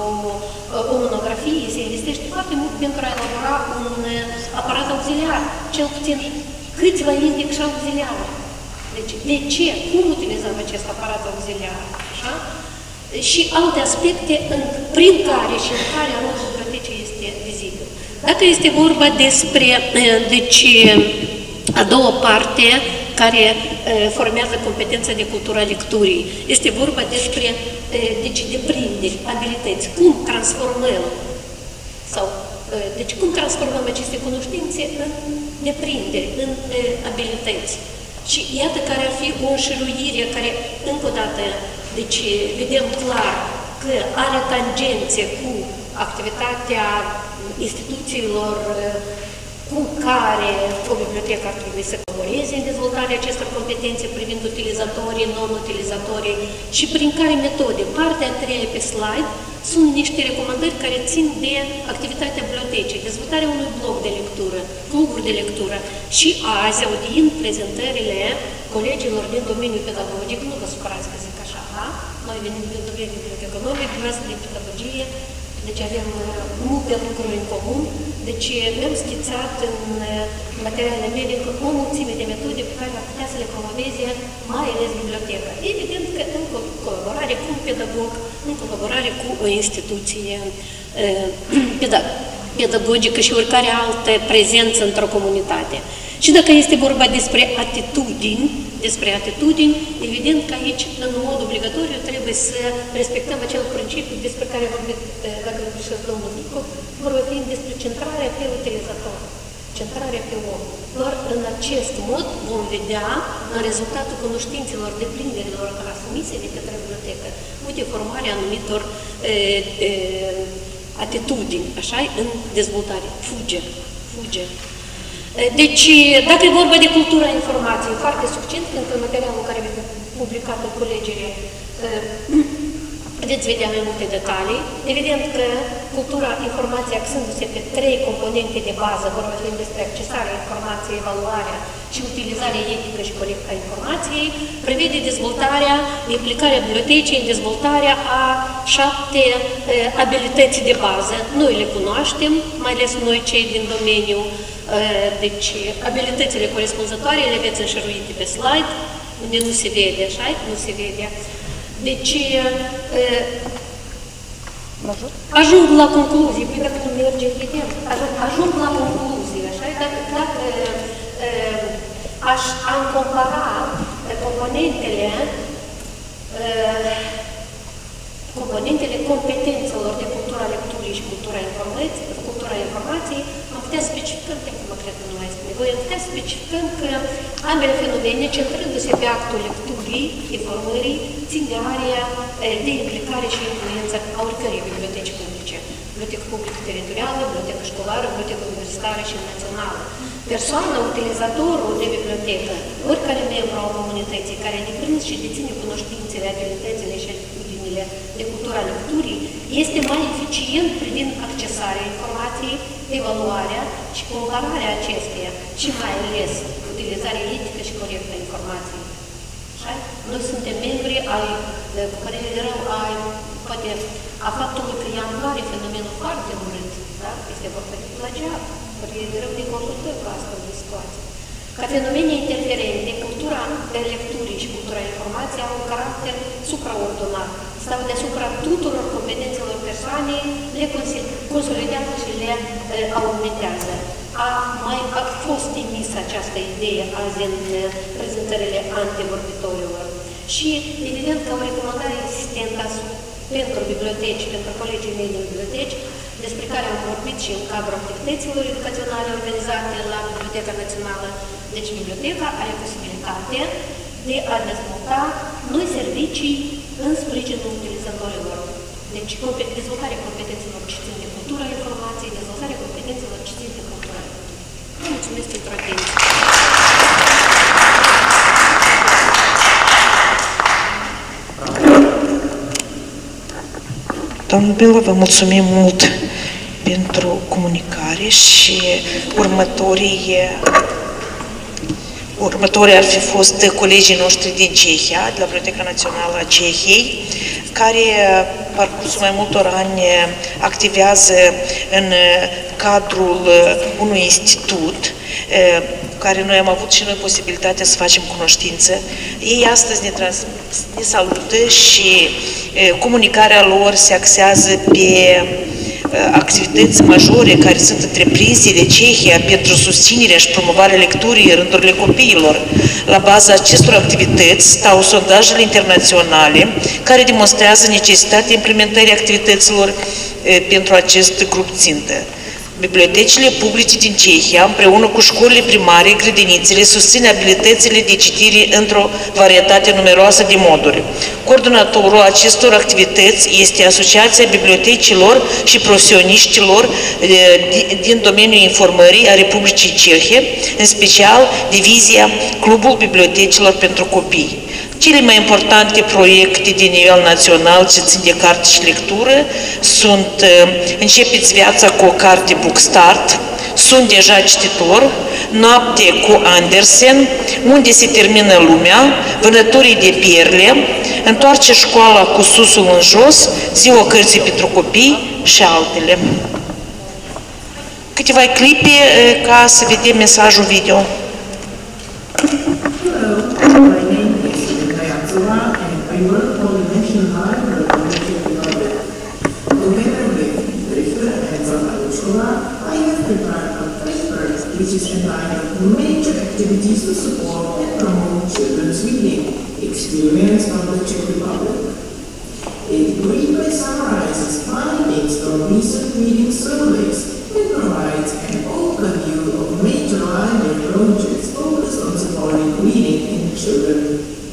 o monografie, se investește foarte mult pentru a elabora un aparat auxiliar, cel puțin câțiva indici auxiliare. Deci, de ce? Cum utilizăm acest aparat auxiliar? Așa? Și alte aspecte prin care și în care rolul bibliotecii este vizibil. Dacă este vorba despre, deci, a doua parte care formează competența de cultura lecturii, este vorba despre, deci, deprinderi, abilități, cum transformăm, sau, deci, cum transformăm aceste cunoștințe în deprinderi, în abilități. Și iată care ar fi o înșiruire care, încă o dată, deci, vedem clar că are tangențe cu activitatea instituțiilor cu care o bibliotecă ar trebui să colaboreze în dezvoltarea acestor competențe privind utilizatorii, non-utilizatorii și prin care metode. Partea a treia pe slide sunt niște recomandări care țin de activitatea bibliotecii, dezvoltarea unui blog de lectură, cluburi de lectură și azi, audiind prezentările colegilor din domeniul pedagogic, nu vă supărați că zic așa, da? Noi venim din domeniul biblioteconomic, dumneavoastră din pedagogie, deci avem multe lucruri în comun, deci mi-am schițat în materialele mele o mulțime de metode pe care ar putea să le promoveze, mai ales biblioteca. Evident că în colaborare cu un pedagog, în colaborare cu o instituție pedagogică și oricare altă prezență într-o comunitate. Și dacă este vorba despre atitudini, evident că aici, în mod obligatoriu, trebuie să respectăm acel principiu despre care a vorbit, dacă vorbește domnul Nicu, vorbim despre centrarea pe utilizator, centrarea pe om. Doar în acest mod vom vedea, în rezultatul cunoștințelor, deprinderilor transmise de către bibliotecă, uite, formarea anumitor atitudini, așa, în dezvoltare. Fuge. Deci, dacă e vorba de cultura informației, foarte succint, pentru materialul care este publicat în colegere, veți vedea mai multe detalii. Evident că cultura informației, axându-se pe 3 componente de bază, vorba despre accesarea informației, evaluarea și utilizarea etică și corectă a informației, prevede dezvoltarea, implicarea bibliotecii în dezvoltarea a 7 abilități de bază. Noi le cunoaștem, mai ales noi cei din domeniu. Deci, abilitățile corespunzătoare le veți înșiruite pe slide, unde nu se vede, așa? Nu se vede. Deci, ajung la concluzii, păi dacă nu merge, vedem, ajung la concluzii, așa? Dacă am compara componentele competențelor de cultura lecturii lecturii și cultura informației, am putea specificăm, că mă cred că nu mai spune, voi am putea specificăm că ambele fenomene, centrându-se pe actul lecturii, informării, țin de area de implicare și influență a oricărei biblioteci publice. Bibliotecă publică teritorială, bibliotecă școlară, bibliotecă universitară și națională. Persoana, utilizatorul de bibliotecă, oricare membru al comunității care a deprins și deține cunoștințele, abilitățile și atitudinile de cultura lecturii, este mai eficient privind accesarea informației, evaluarea și compararea acesteia și mai ales utilizarea etică și corectă a informației. Așa? Noi suntem membri ai, cu părere de rău, poate a faptului că în ianuarie fenomenul foarte urât, da? Este vorba de plagiat, părere de rău de consultări cu astfel de situații. Ca fenomene interferente, cultura lecturii și cultura informației au un caracter supraordonat, stau deasupra tuturor competențelor persoanei, le consolidează și le augmentează. A fost emisă această idee azi în prezentările antevorbitorilor. Și evident că o recomandare existentă pentru biblioteci, pentru colegii mei din biblioteci, despre care am vorbit și în cadrul activităților educaționale organizate la Biblioteca Națională. Deci biblioteca are posibilitatea de a dezvolta noi servicii în sprijinul utilizatorilor. Deci dezvoltarea competențelor ce țin de cultura informației, dezvoltarea competențelor ce țin de cultura. Vă mulțumesc pentru atenție. Doamnă Bela, vă mulțumim mult pentru comunicare și următorii ar fi fost colegii noștri din Cehia, de la Biblioteca Națională a Cehiei, care parcursul mai multor ani activează în cadrul unui institut care noi am avut și noi posibilitatea să facem cunoștință. Ei astăzi ne salută și comunicarea lor se axează pe activități majore care sunt întreprinse de Cehia pentru susținerea și promovarea lecturii în rândurile copiilor. La baza acestor activități stau sondajele internaționale care demonstrează necesitatea implementării activităților pentru acest grup țintă. Bibliotecile publice din Cehia, împreună cu școlile primare, grădinițele, susțin abilitățile de citire într-o varietate numeroasă de moduri. Coordonatorul acestor activități este Asociația Bibliotecilor și Profesioniștilor din domeniul informării a Republicii Cehe, în special divizia Clubul Bibliotecilor pentru Copii. Cele mai importante proiecte de nivel național ce țin de carte și lectură sunt Începeți viața cu o carte Bookstart, Sunt deja cititor, Noapte cu Andersen, Unde se termină lumea, Vânătorii de perle, Întoarce școala cu susul în jos, Ziua cărții pentru copii și altele. Câteva clipe ca să vedem mesajul video. I work for the National Library of the Czech Republic. Together with Drifter and Zatalushkova, I have prepared a paper which is entitled Major Activities to Support and Promote Children's Reading Experience of the Czech Republic. It briefly summarizes findings from recent reading surveys and provides an overview of major library projects focused on supporting reading in children.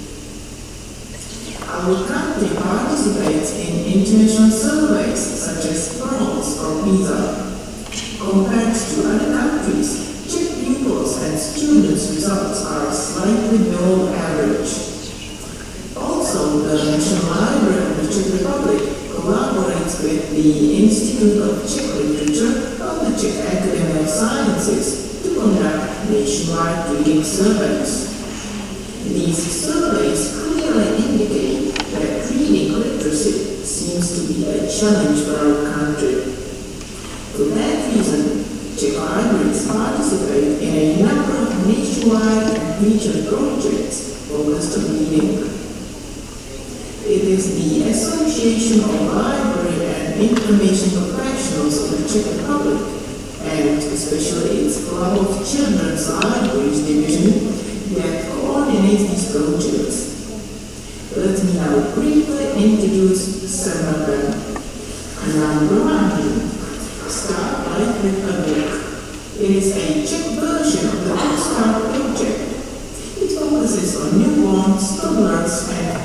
Our country participates in international surveys such as PIRLS or PISA. Compared to other countries, Czech pupils and students' results are slightly below average. Also, the National Library of the Czech Republic collaborates with the Institute of Czech Literature of the Czech Academy of Sciences to conduct nationwide reading surveys. These surveys clearly indicate that reading literacy seems to be a challenge for our country. For that reason, Czech libraries participate in a number of nationwide and regional projects focused on reading. It is the Association of Library and Information Professionals of the Czech Republic, and especially its Club of Children's Libraries Division, that coordinates these projects. Let me now briefly introduce some of them. Number 1.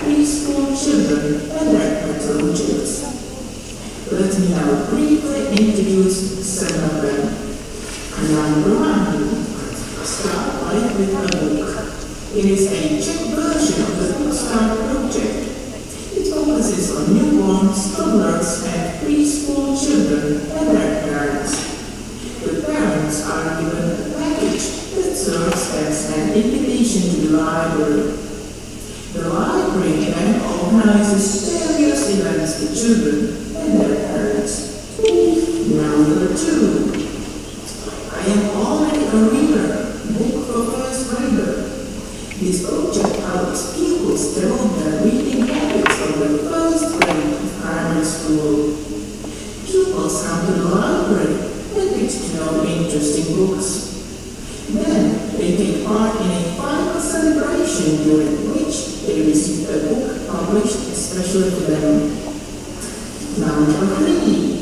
preschool children and their pathologies. Let me now briefly introduce some of them. Number 1. Start Life with a Book. It is a Czech version of the Book Start project. It focuses on newborns, toddlers, and preschool children and their parents. The parents are given a package that serves as an invitation to the library. The library then organizes various events for children and their parents. Number 2. I am already a reader, book for first grader. This project helps pupils develop their reading habits from the first grade of primary school. Pupils come to the library and get to know interesting books. Then they take part in a final celebration during which they receive a book published especially for them. Number 3.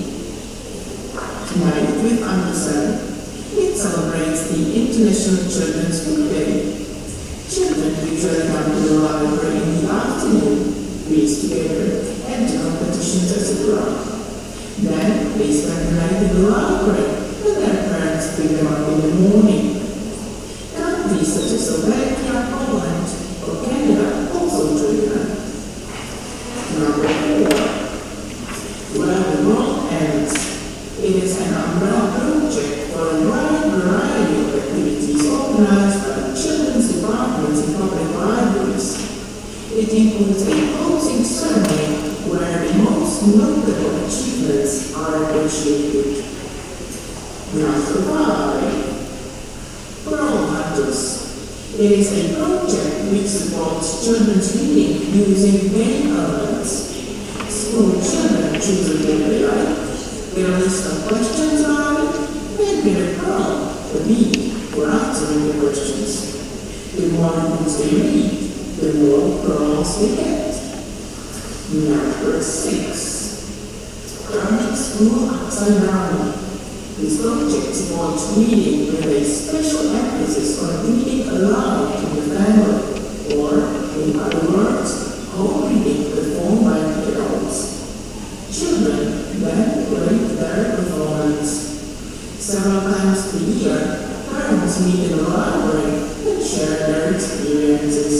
Night with Andersen. It celebrates the International Children's Book Day. Children usually come to the library in the afternoon, read together, enter competitions, etc. Then they spend the night in the library, and their parents pick them up in the morning. Countries such as Slovakia, Poland, or Canada also join them. Number 4. Where the World Ends. It is an umbrella project for a wide variety of activities organized by children's departments in public libraries. It includes a closing ceremony where the most notable achievements are appreciated. Number 5. Pearl Hunters. It is a project which supports children's reading using many elements. School children choose a book they like. Their list of questions are, and get a pearl, the bead, for answering the questions. The more books they read, the more pearls they get. Number 6. Turning School Upside Down. This project supports reading with a special emphasis on reading aloud to the family, or, in other words, home reading performed by the adults. Children then rate their performance. Several times per year, parents meet in the library and share their experiences.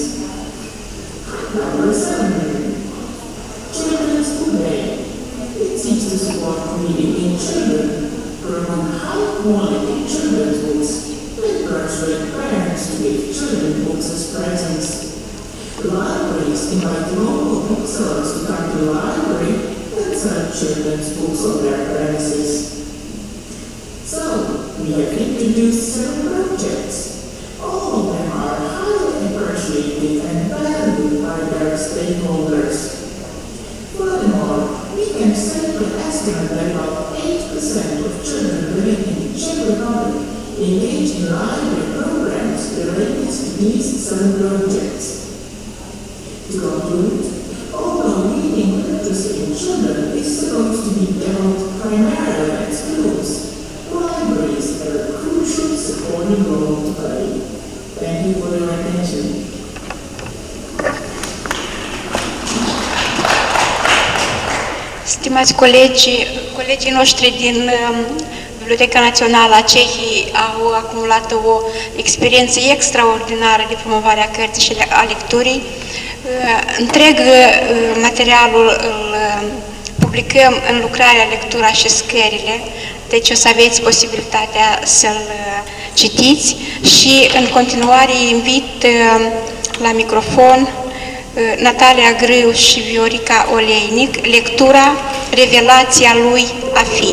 Number 7. Children's Book Day. It seeks to support reading in children, promote high-quality children's books, and persuade parents to give children books as presents. Libraries invite local booksellers to come to the library and sell children's books on their premises. So, we have introduced 7 projects. All of them are highly appreciated and valued by their stakeholders. Furthermore, we can safely estimate that about 8% of children living in the Czech Republic engage in library programs related to these 7 projects. To conclude, although reading literacy in children is supposed to be developed primarily at schools, libraries have a crucial supporting role to play. Thank you for your attention. Stimați colegi, colegii noștri din Biblioteca Națională a Cehiei au acumulat o experiență extraordinară de promovare a cărții și a lecturii. Întreg materialul îl publicăm în lucrarea Lectura și Scările, deci o să aveți posibilitatea să-l citiți și în continuare invit la microfon Natalia Grâu și Viorica Oleinic, lectura Revelația lui a fi.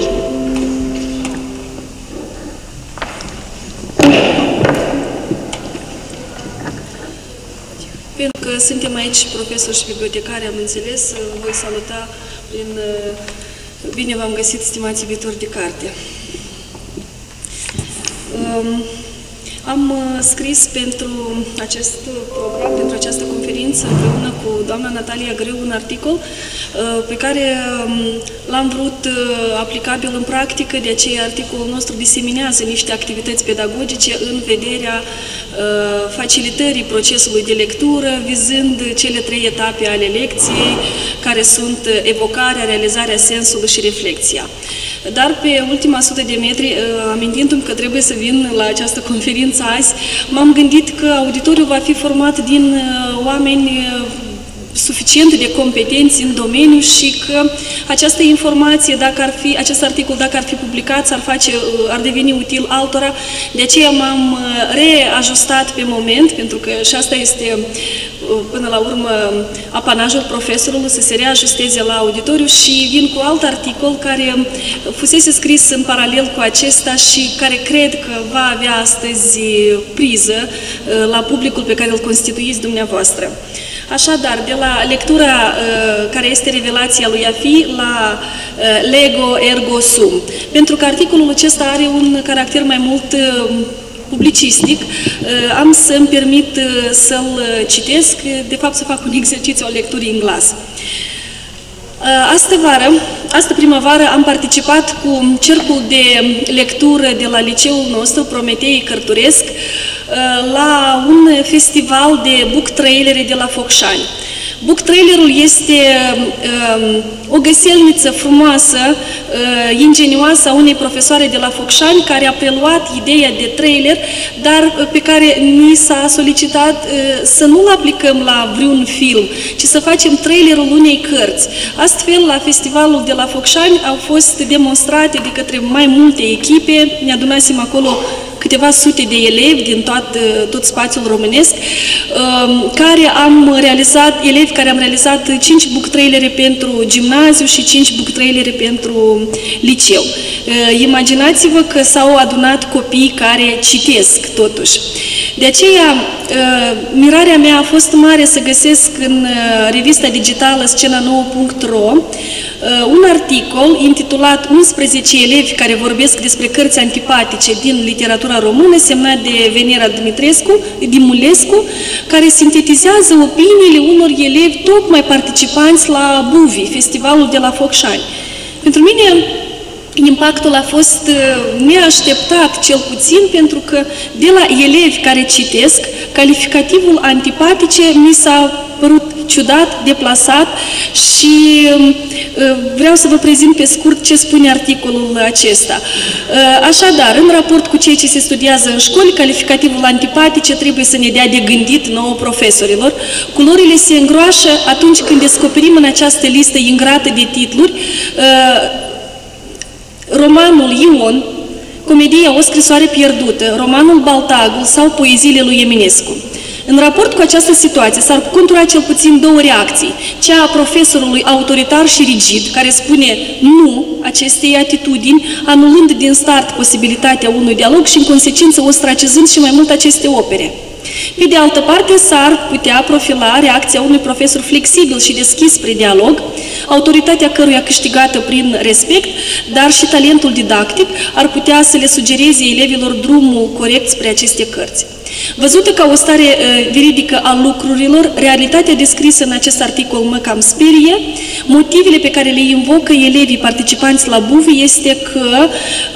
Pentru că suntem aici profesori și bibliotecari, am înțeles, voi saluta prin bine v-am găsit, stimați iubitori de carte. Am scris pentru acest program, pentru această conferință, împreună cu doamna Natalia Grâu, un articol pe care l-am vrut aplicabil în practică, de aceea articolul nostru diseminează niște activități pedagogice în vederea facilitării procesului de lectură, vizând cele 3 etape ale lecției, care sunt evocarea, realizarea sensului și reflexia. Dar pe ultima 100 de metri, amintindu-mi că trebuie să vin la această conferință azi, m-am gândit că auditoriul va fi format din oameni suficient de competenți în domeniu și că această informație, acest articol, dacă ar fi publicat, ar deveni util altora. De aceea m-am reajustat pe moment, pentru că și asta este, până la urmă, apanajul profesorului, să se reajusteze la auditoriu, și vin cu alt articol care fusese scris în paralel cu acesta și care cred că va avea astăzi priză la publicul pe care îl constituiți dumneavoastră. Așadar, de la lectura care este revelația lui Afi la Lego Ergo Sum. Pentru că articolul acesta are un caracter mai mult publicistic, am să-mi permit să-l citesc, de fapt să fac un exercițiu al lecturii în glas. Astă primăvară am participat cu cercul de lectură de la liceul nostru, Prometei Cărturesc, la un festival de book trailere de la Focșani. Book trailerul este o găselniță frumoasă, ingenioasă a unei profesoare de la Focșani, care a preluat ideea de trailer, dar pe care ni s-a solicitat să nu-l aplicăm la vreun film, ci să facem trailerul unei cărți. Astfel, la festivalul de la Focșani au fost demonstrate de către mai multe echipe, ne adunasem acolo câteva sute de elevi din tot spațiul românesc, elevi care am realizat 5 book trailere pentru gimnaziu și 5 book trailere pentru liceu. Imaginați-vă că s-au adunat copii care citesc totuși. De aceea, mirarea mea a fost mare să găsesc în revista digitală scenanouă.ro un articol intitulat 11 elevi care vorbesc despre cărți antipatice din literatura română, semnat de Venera Dimulescu, care sintetizează opiniile unor elevi tocmai participanți la BUVI, festivalul de la Focșani. Pentru mine, impactul a fost neașteptat, cel puțin, pentru că de la elevi care citesc, calificativul antipatice mi s-a părut ciudat, deplasat și vreau să vă prezint pe scurt ce spune articolul acesta. Așadar, în raport cu ceea ce se studiază în școli, calificativul antipatice trebuie să ne dea de gândit nouă profesorilor. Culorile se îngroașă atunci când descoperim în această listă ingrată de titluri romanul Ion, comedia O scrisoare pierdută, romanul Baltagul sau poeziile lui Eminescu. În raport cu această situație s-ar contura cel puțin 2 reacții. Cea a profesorului autoritar și rigid, care spune nu acestei atitudini, anulând din start posibilitatea unui dialog și în consecință ostracizând și mai mult aceste opere. Pe de altă parte, s-ar putea profila reacția unui profesor flexibil și deschis spre dialog, autoritatea căruia câștigată prin respect, dar și talentul didactic, ar putea să le sugereze elevilor drumul corect spre aceste cărți. Văzută ca o stare veridică a lucrurilor, realitatea descrisă în acest articol mă cam sperie. Motivele pe care le invocă elevii participanți la BUVI este că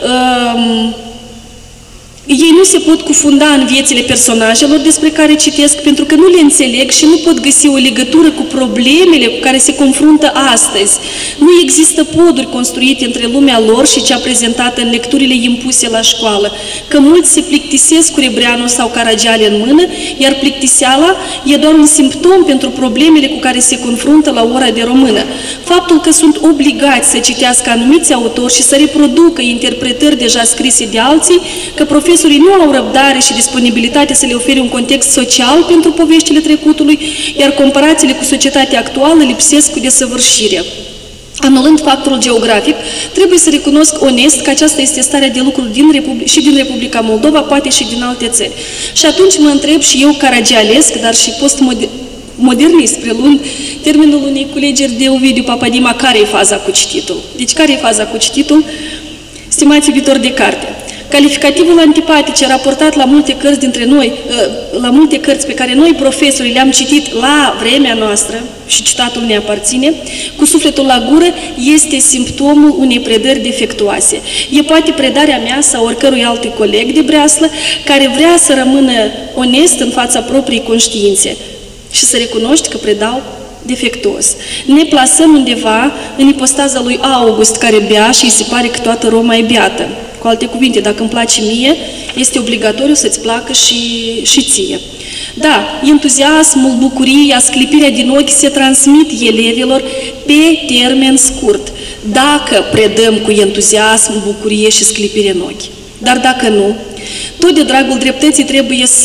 ei nu se pot cufunda în viețile personajelor despre care citesc, pentru că nu le înțeleg și nu pot găsi o legătură cu problemele cu care se confruntă astăzi. Nu există poduri construite între lumea lor și cea prezentată în lecturile impuse la școală, că mulți se plictisesc cu Rebreanu sau Caragiale în mână, iar plictiseala e doar un simptom pentru problemele cu care se confruntă la ora de română. Faptul că sunt obligați să citească anumiți autori și să reproducă interpretări deja scrise de alții, că profesorii nu au răbdare și disponibilitate să le ofere un context social pentru poveștile trecutului, iar comparațiile cu societatea actuală lipsesc cu desăvârșire. Anulând factorul geografic, trebuie să recunosc onest că aceasta este starea de lucruri și din Republica Moldova, poate și din alte țări. Și atunci mă întreb și eu, caragialesc, dar și postmodernist, preluând termenul unei culegeri de Ovidiu Papadima, care e faza cu cititul? Deci care e faza cu cititul? Stimați iubitori de carte, Calificativul antipatice raportat la multe cărți dintre noi, la multe cărți pe care noi, profesorii, le-am citit la vremea noastră, și citatul ne aparține, cu sufletul la gură, este simptomul unei predări defectuoase. E poate predarea mea sau oricărui altui coleg de breaslă care vrea să rămână onest în fața propriei conștiințe și să recunoști că predau defectuos. Ne plasăm undeva în ipostaza lui August care bea și îi se pare că toată Roma e beată. Cu alte cuvinte, dacă îmi place mie, este obligatoriu să-ți placă și ție. Da, entuziasmul, bucuria, sclipirea din ochi se transmit elevilor pe termen scurt, dacă predăm cu entuziasm, bucurie și sclipire în ochi. Dar dacă nu, tot de dragul dreptății trebuie să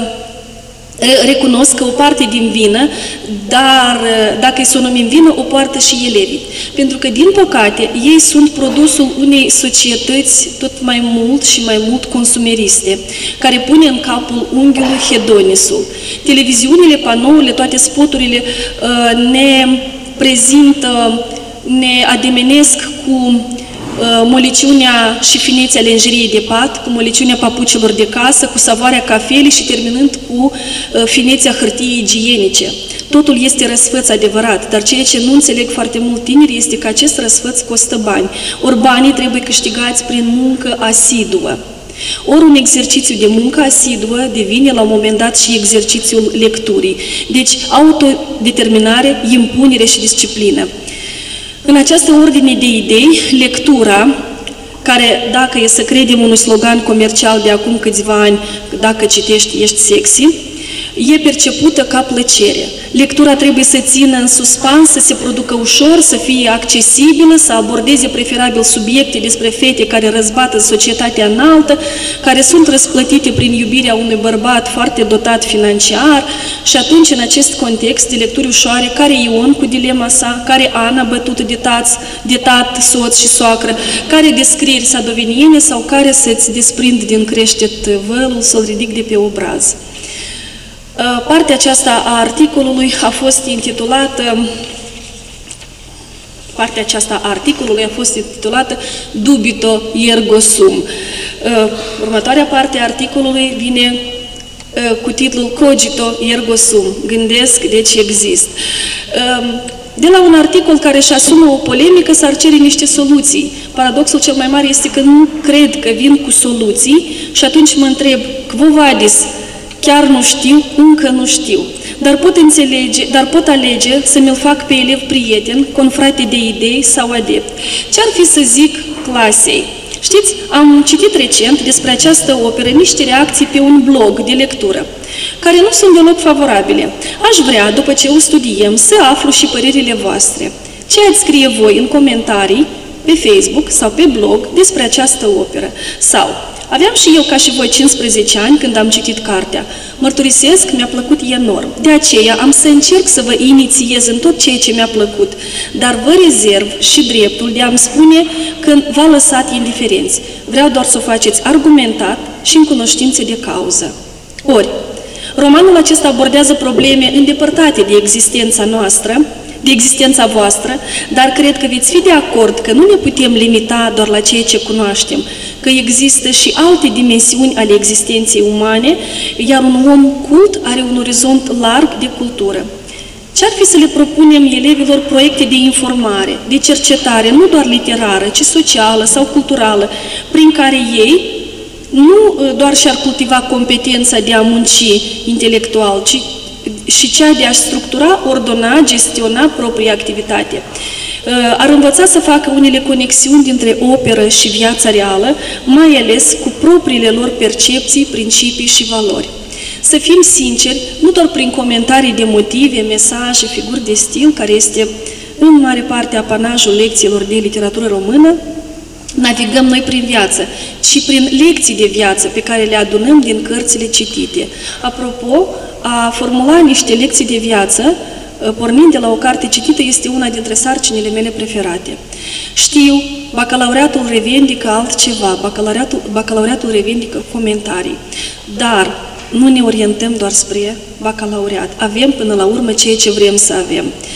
recunosc că o parte din vină, dar dacă să o numim vină, o poartă și elevii. Pentru că, din păcate, ei sunt produsul unei societăți tot mai mult și mai mult consumeriste, care pune în capul unghiului hedonisul. Televiziunile, panourile, toate spoturile ne prezintă, ne ademenesc cu moliciunea și finețea lenjeriei de pat, cu moliciunea papucilor de casă, cu savoarea cafelii și terminând cu finețea hârtiei igienice. Totul este răsfăț adevărat, dar ceea ce nu înțeleg foarte mult tineri este că acest răsfăț costă bani, ori banii trebuie câștigați prin muncă asiduă. Ori un exercițiu de muncă asiduă devine la un moment dat și exercițiul lecturii. Deci autodeterminare, impunere și disciplină. În această ordine de idei, lectura, care, dacă e să credem unui slogan comercial de acum câțiva ani, dacă citești, ești sexy, e percepută ca plăcere. Lectura trebuie să țină în suspans, să se producă ușor, să fie accesibilă, să abordeze preferabil subiecte despre fete care răzbat în societatea înaltă, care sunt răsplătite prin iubirea unui bărbat foarte dotat financiar și atunci, în acest context de lecturi ușoare, care Ion cu dilema sa, care Ana bătută de tat, soț și soacră, care descrieri sadoviniene sau care să-ți desprind din creștet vălul, să-l ridic de pe obraz. Partea aceasta a articolului a fost intitulată Dubito ergo sum. Următoarea parte a articolului vine cu titlul Cogito ergo sum. Gândesc, deci exist. De la un articol care își asumă o polemică s-ar cere niște soluții. Paradoxul cel mai mare este că nu cred că vin cu soluții și atunci mă întreb, quo vadis? Chiar nu știu, încă nu știu, dar pot alege să mi-l fac pe elev prieten, confrate de idei sau adept. Ce-ar fi să zic clasei? Știți, am citit recent despre această operă niște reacții pe un blog de lectură, care nu sunt deloc favorabile. Aș vrea, după ce o studiem, să aflu și părerile voastre. Ce ați scrie voi în comentarii, pe Facebook sau pe blog despre această operă? Sau... Aveam și eu, ca și voi, 15 ani când am citit cartea. Mărturisesc, mi-a plăcut enorm. De aceea am să încerc să vă inițiez în tot ceea ce mi-a plăcut, dar vă rezerv și dreptul de a-mi spune că v-a lăsat indiferenți. Vreau doar să o faceți argumentat și în cunoștință de cauză. Ori, romanul acesta abordează probleme îndepărtate de existența noastră, de existența voastră, dar cred că veți fi de acord că nu ne putem limita doar la ceea ce cunoaștem, că există și alte dimensiuni ale existenței umane, iar un om cult are un orizont larg de cultură. Ce-ar fi să le propunem elevilor proiecte de informare, de cercetare, nu doar literară, ci socială sau culturală, prin care ei nu doar și-ar cultiva competența de a munci intelectual, ci și cea de a structura, ordona, gestiona propria activitate. Ar învăța să facă unele conexiuni dintre operă și viața reală, mai ales cu propriile lor percepții, principii și valori. Să fim sinceri, nu doar prin comentarii de motive, mesaje, figuri de stil, care este în mare parte apanajul lecțiilor de literatură română, navigăm noi prin viață, ci prin lecții de viață pe care le adunăm din cărțile citite. Apropo, a formula niște lecții de viață, pornind de la o carte citită, este una dintre sarcinile mele preferate. Știu, bacalaureatul revendică altceva, bacalaureatul revendică comentarii, dar nu ne orientăm doar spre bacalaureat. Avem până la urmă ceea ce vrem să avem.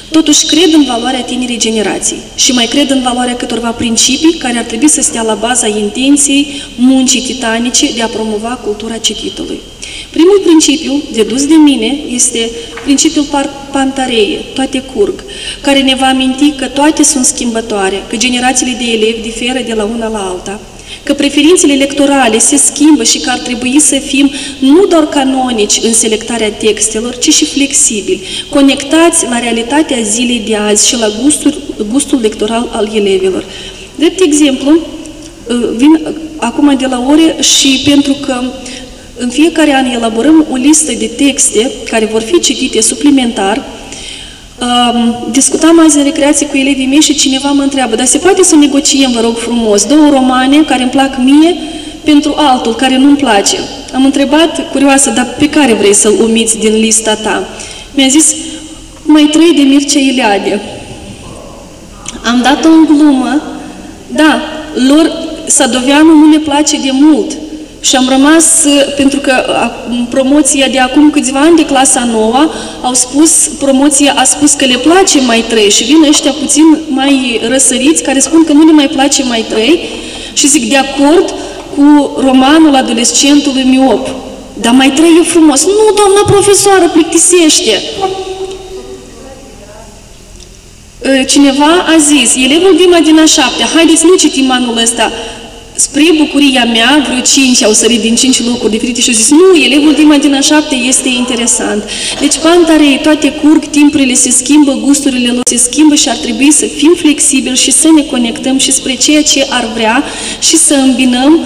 Totuși, cred în valoarea tinerii generații și mai cred în valoarea câtorva principii care ar trebui să stea la baza intenției muncii titanice de a promova cultura cititului. Primul principiu, dedus de mine, este principiul Pantareie, toate curg, care ne va aminti că toate sunt schimbătoare, că generațiile de elevi diferă de la una la alta, că preferințele electorale se schimbă și că ar trebui să fim nu doar canonici în selectarea textelor, ci și flexibili, conectați la realitatea zilei de azi și la gustul lectoral al elevilor. Drept exemplu, vin acum de la ore și pentru că în fiecare an elaborăm o listă de texte care vor fi citite suplimentar. Discutam azi în recreație cu elevii mei și cineva mă întreabă, dar se poate să negociem, vă rog frumos, 2 romane care îmi plac mie pentru altul care nu-mi place. Am întrebat, curioasă, dar pe care vrei să-l omiți din lista ta? Mi-a zis, mai 3 de Mircea Eliade. Am dat-o în glumă, da, lor Sadoveanu nu le place de mult. Și am rămas, pentru că promoția de acum câțiva ani de clasa 9 promoția a spus că le place mai 3 și vin ăștia puțin mai răsăriți care spun că nu le mai place mai 3 și zic de acord cu romanul adolescentului miop. Dar mai 3 e frumos. Nu, doamna profesoară, plictisește. Cineva a zis, elevul Dima din a 7-a, haideți nu citim anul ăsta. Spre bucuria mea, vreo 5 au sărit din 5 locuri diferite și au zis, nu, elevul Dima din a 7 este interesant. Deci, Pantarei, toate curg, timpurile se schimbă, gusturile lor se schimbă și ar trebui să fim flexibili și să ne conectăm și spre ceea ce ar vrea și să îmbinăm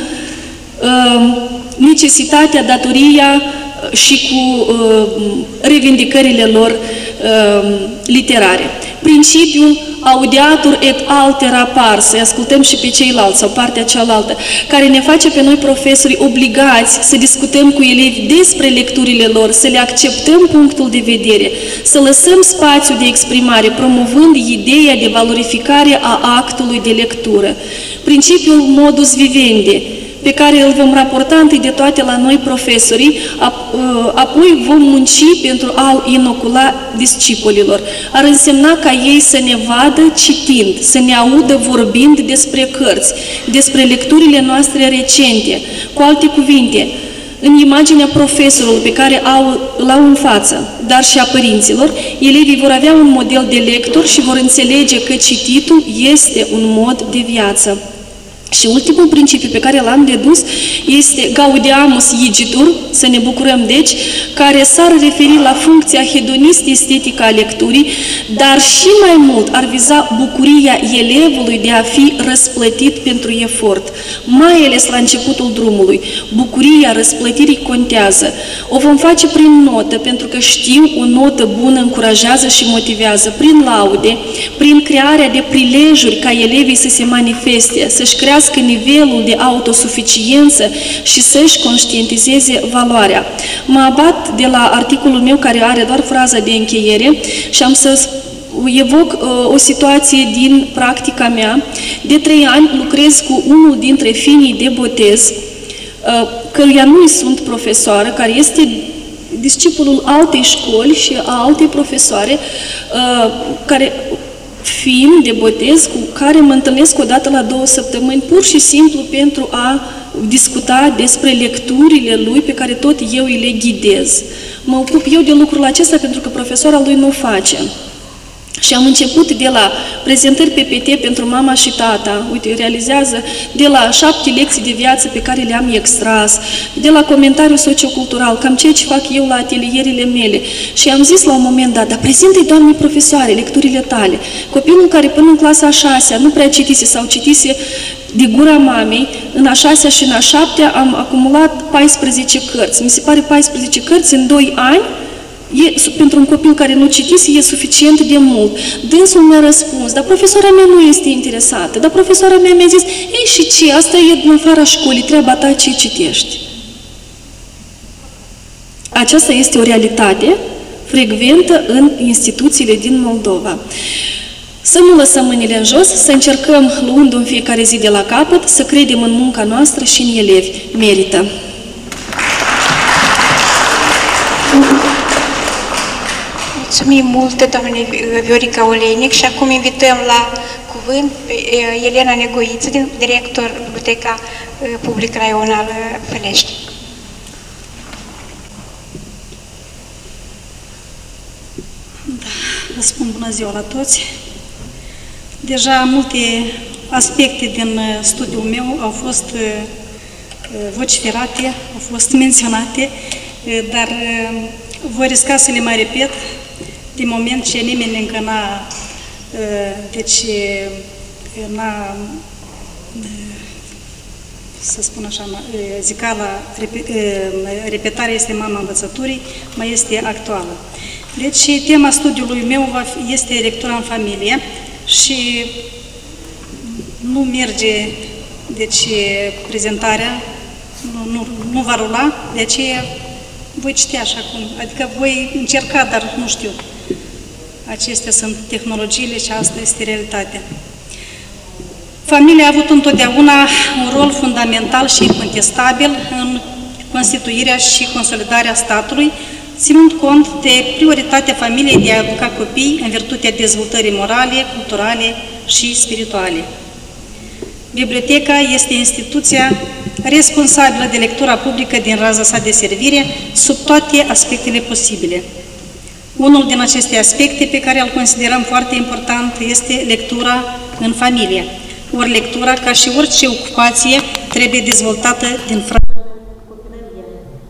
necesitatea, datoria și cu revindicările lor literare. Principiul audiatur et altera pars, să ascultăm și pe ceilalți sau partea cealaltă, care ne face pe noi profesori obligați să discutăm cu elevi despre lecturile lor, să le acceptăm punctul de vedere, să lăsăm spațiu de exprimare, promovând ideea de valorificare a actului de lectură. Principiul modus vivendi, pe care îl vom raporta întâi de toate la noi profesorii, apoi vom munci pentru a-l inocula discipolilor. Ar însemna ca ei să ne vadă citind, să ne audă vorbind despre cărți, despre lecturile noastre recente. Cu alte cuvinte, în imaginea profesorului pe care l-au în față, dar și a părinților, elevii vor avea un model de lector și vor înțelege că cititul este un mod de viață. Și ultimul principiu pe care l-am dedus este gaudeamus igitur, să ne bucurăm deci, care s-ar referi la funcția hedonist-estetică a lecturii, dar și mai mult ar viza bucuria elevului de a fi răsplătit pentru efort, mai ales la începutul drumului. Bucuria răsplătirii contează. O vom face prin notă, pentru că știu, o notă bună încurajează și motivează, prin laude, prin crearea de prilejuri ca elevii să se manifeste, să-și crească nivelul de autosuficiență și să-și conștientizeze valoarea. Mă abat de la articolul meu care are doar fraza de încheiere și am să evoc o situație din practica mea. De 3 ani lucrez cu unul dintre finii de botez, căruia nu-i sunt profesoară, care este discipolul altei școli și a altei profesoare, care fiind de botez cu care mă întâlnesc o dată la 2 săptămâni, pur și simplu pentru a discuta despre lecturile lui pe care tot eu îi le ghidez. Mă ocup eu de lucrul acesta pentru că profesora lui nu o face. Și am început de la prezentări PPT pentru mama și tata, uite, realizează de la 7 lecții de viață pe care le-am extras, de la comentariu sociocultural, cam ceea ce fac eu la atelierile mele. Și am zis la un moment dat, dar prezintă-i, doamne profesoare, lecturile tale. Copilul care până în clasa a 6-a nu prea citise sau citise de gura mamei, în a 6-a și în a 7-a am acumulat 14 cărți. Mi se pare 14 cărți în 2 ani, pentru un copil care nu citise, e suficient de mult. Dânsul mi-a răspuns, dar profesora mea nu este interesată. Dar profesora mea mi-a zis, ei și ce, asta e în afara școlii, treaba ta ce citești. Aceasta este o realitate frecventă în instituțiile din Moldova. Să nu lăsăm mâinile în jos, să încercăm, luând în fiecare zi de la capăt, să credem în munca noastră și în elevi. Merită! Mulțumim mult, doamne Viorica Oleinic, și acum invităm la cuvânt pe Elena Negoiță, director Biblioteca Publică Raională Fălești. Da, vă spun bună ziua la toți. Deja multe aspecte din studiul meu au fost vociferate, au fost menționate, dar voi risca să le mai repet, din moment ce nimeni încă n-a, să spun așa, zicala, repetarea este mama învățăturii, mai este actuală. Deci, tema studiului meu este lectura în familie și nu merge, deci, prezentarea, nu va rula, de aceea voi citi așa cum, adică voi încerca, dar nu știu. Acestea sunt tehnologiile și asta este realitatea. Familia a avut întotdeauna un rol fundamental și incontestabil în constituirea și consolidarea statului, ținând cont de prioritatea familiei de a educa copii în virtutea dezvoltării morale, culturale și spirituale. Biblioteca este instituția responsabilă de lectura publică din raza sa de servire, sub toate aspectele posibile. Unul din aceste aspecte pe care îl considerăm foarte important este lectura în familie. Ori lectura, ca și orice ocupație, trebuie dezvoltată din copilărie.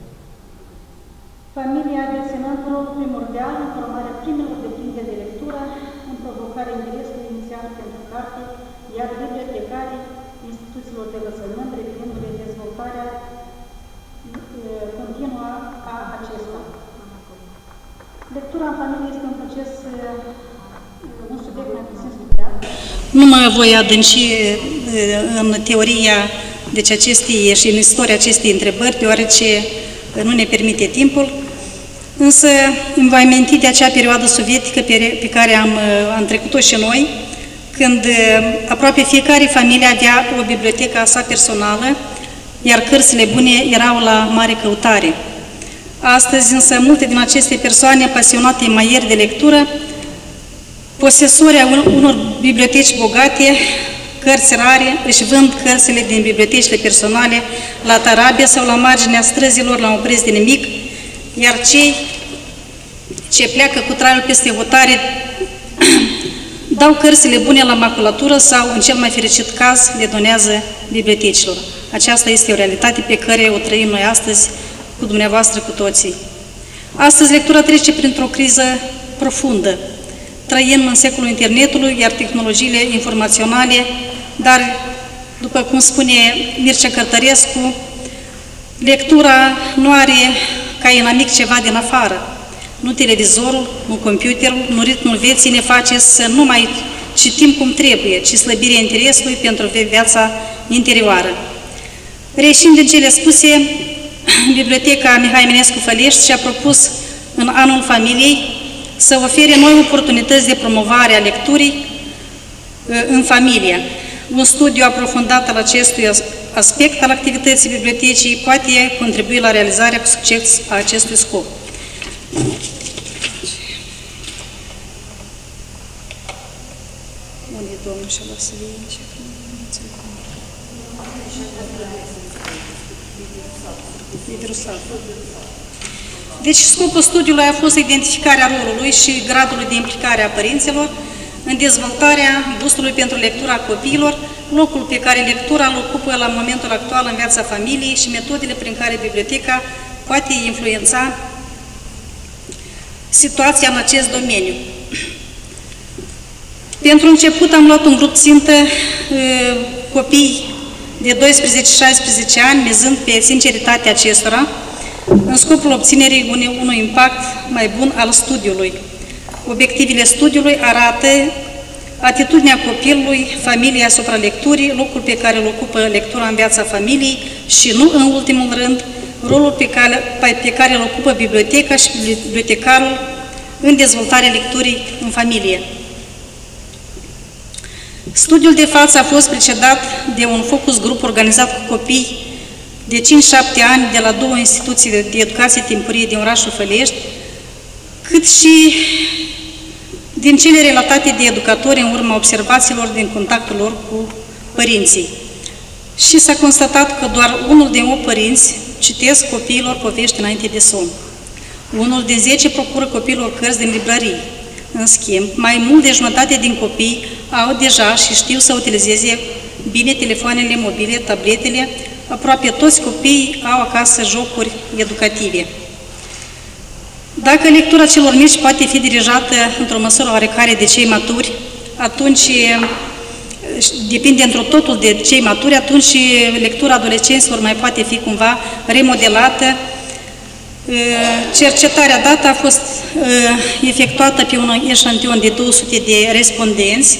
Familia deținând rol primordial în formarea primelor deprinderi de lectură, în provocarea interesului inițial pentru carte, iar bibliotecarii instituțiilor de învățământ, reprindându-le dezvoltarea continuă a acesta. Lectura în familie este un proces, un subiect mai puțin studiat. Nu mă voi adânci în teoria deci acestei și în istoria acestei întrebări, deoarece nu ne permite timpul, însă îmi voi aminti de acea perioadă sovietică pe care am trecut-o și noi, când aproape fiecare familie avea o bibliotecă a sa personală, iar cărțile bune erau la mare căutare. Astăzi, însă, multe din aceste persoane pasionate maieri de lectură, posesori a unor biblioteci bogate, cărți rare, își vând cărțile din bibliotecile personale la tarabia sau la marginea străzilor la un preț de nimic, iar cei ce pleacă cu traiul peste hotare dau cărțile bune la maculatură sau, în cel mai fericit caz, le donează bibliotecilor. Aceasta este o realitate pe care o trăim noi astăzi cu dumneavoastră, cu toții. Astăzi, lectura trece printr-o criză profundă. Trăim în secolul internetului, iar tehnologiile informaționale, dar, după cum spune Mircea Cărtărescu, lectura nu are ca inamic ceva din afară. Nu televizorul, nu computerul, nu ritmul vieții ne face să nu mai citim cum trebuie, ci slăbirea interesului pentru viața interioară. Reieșind din cele spuse, Biblioteca Mihai Eminescu Fălești și-a propus în anul familiei să ofere noi oportunități de promovare a lecturii în familie. Un studiu aprofundat al acestui aspect al activității bibliotecii poate contribui la realizarea cu succes a acestui scop. Unde e Domnul și la să vince? Deci scopul studiului a fost identificarea rolului și gradului de implicare a părinților în dezvoltarea gustului pentru lectura copiilor, locul pe care lectura îl ocupă la momentul actual în viața familiei și metodele prin care biblioteca poate influența situația în acest domeniu. Pentru început am luat un grup țintă copii de 12-16 ani, mizând pe sinceritatea acestora, în scopul obținerii unui impact mai bun al studiului. Obiectivele studiului arată atitudinea copilului, familiei asupra lecturii, locul pe care îl ocupă lectura în viața familiei și, nu în ultimul rând, rolul pe care îl ocupă biblioteca și bibliotecarul în dezvoltarea lecturii în familie. Studiul de față a fost precedat de un focus grup organizat cu copii de 5-7 ani de la două instituții de educație timpurie din orașul Fălești, cât și din cele relatate de educatori în urma observațiilor din contactul lor cu părinții. Și s-a constatat că doar unul din 8 părinți citesc copiilor povești înainte de somn. Unul din 10 procură copiilor cărți din librării. În schimb, mai mult de jumătate din copii au deja și știu să utilizeze bine telefoanele mobile, tabletele. Aproape toți copiii au acasă jocuri educative. Dacă lectura celor mici poate fi dirijată într-o măsură oarecare de cei maturi, atunci depinde într-o totul de cei maturi, atunci lectura adolescenților mai poate fi cumva remodelată. Cercetarea dată a fost efectuată pe un eșantion de 200 de respondenți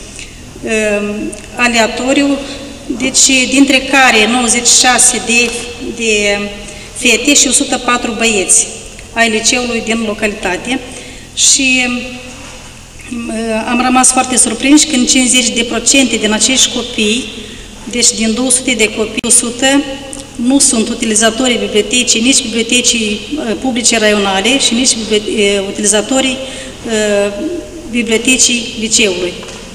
aleatoriu, deci dintre care 96 de fete și 104 băieți ai liceului din localitate și am rămas foarte surprinși când 50% din acești copii, deci din 200 de copii, 100 nu sunt utilizatorii bibliotecii, nici bibliotecii publice raionale și nici utilizatorii bibliotecii liceului.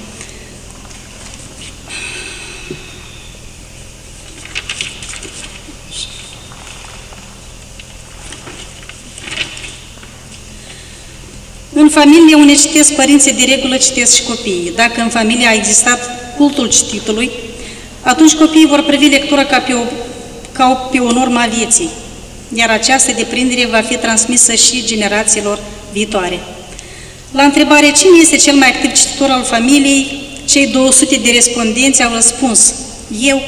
În familie unde citesc părinții, de regulă citesc și copiii. Dacă în familie a existat cultul cititului, atunci copiii vor privi lectura ca pe o normă a vieții, iar această deprindere va fi transmisă și generațiilor viitoare. La întrebare cine este cel mai activ cititor al familiei, cei 200 de respondenți au răspuns: eu,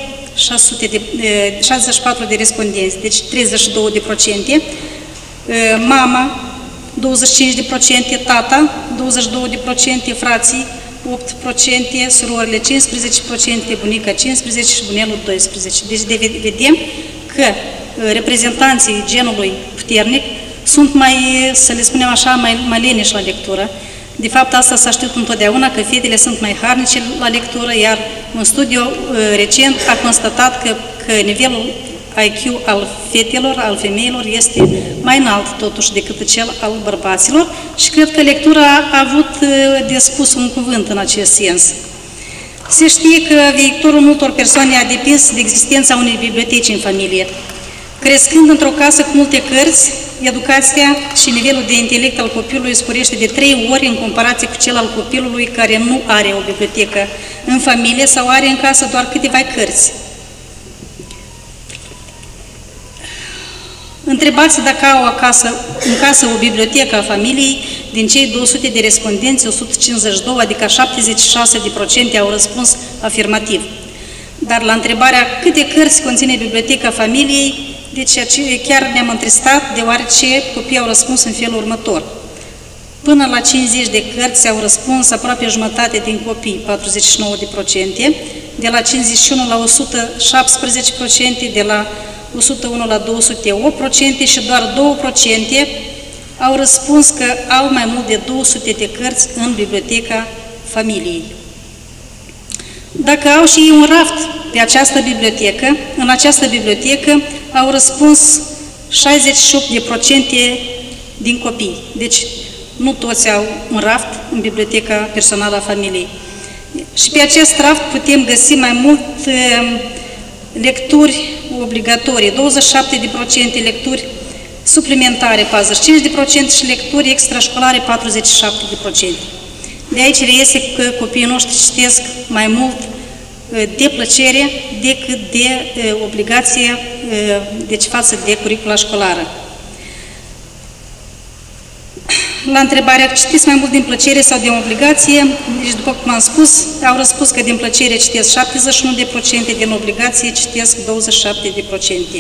64 de respondenți, deci 32%, mama, 25%, tata, 22%, frații, 8%, surorile 15%, bunica 15% și bunelul 12%. Deci vedem că reprezentanții genului puternic sunt mai, să le spunem așa, mai leniși la lectură. De fapt, asta s-a știut întotdeauna, că fetele sunt mai harnice la lectură, iar un studiu recent a constatat că nivelul IQ al fetelor, al femeilor, este mai înalt totuși decât cel al bărbaților și cred că lectura a avut de spus un cuvânt în acest sens. Se știe că viitorul multor persoane a depins de existența unei biblioteci în familie. Crescând într-o casă cu multe cărți, educația și nivelul de intelect al copilului sporește de 3 ori în comparație cu cel al copilului care nu are o bibliotecă în familie sau are în casă doar câteva cărți. Întrebați dacă au în casă o bibliotecă a familiei, din cei 200 de respondenți, 152, adică 76% au răspuns afirmativ. Dar la întrebarea câte cărți conține biblioteca familiei, deci chiar ne-am întristat, deoarece copiii au răspuns în felul următor. Până la 50 de cărți au răspuns aproape jumătate din copii, 49%, de la 51 la 117%, de la 101 la 208% și doar 2% au răspuns că au mai mult de 200 de cărți în biblioteca familiei. Dacă au și ei un raft pe această bibliotecă, în această bibliotecă au răspuns 68% din copii. Deci nu toți au un raft în biblioteca personală a familiei. Și pe acest raft putem găsi mai mult lecturi obligatorii, 27% lecturi suplimentare, 45% și lecturi extrașcolare, 47%. De aici reiese că copiii noștri citesc mai mult de plăcere decât de obligație, deci față de curicula școlară. La întrebarea citiți mai mult din plăcere sau din obligație, deci după cum am spus, au răspuns că din plăcere citesc 71%, din obligație citesc 27%.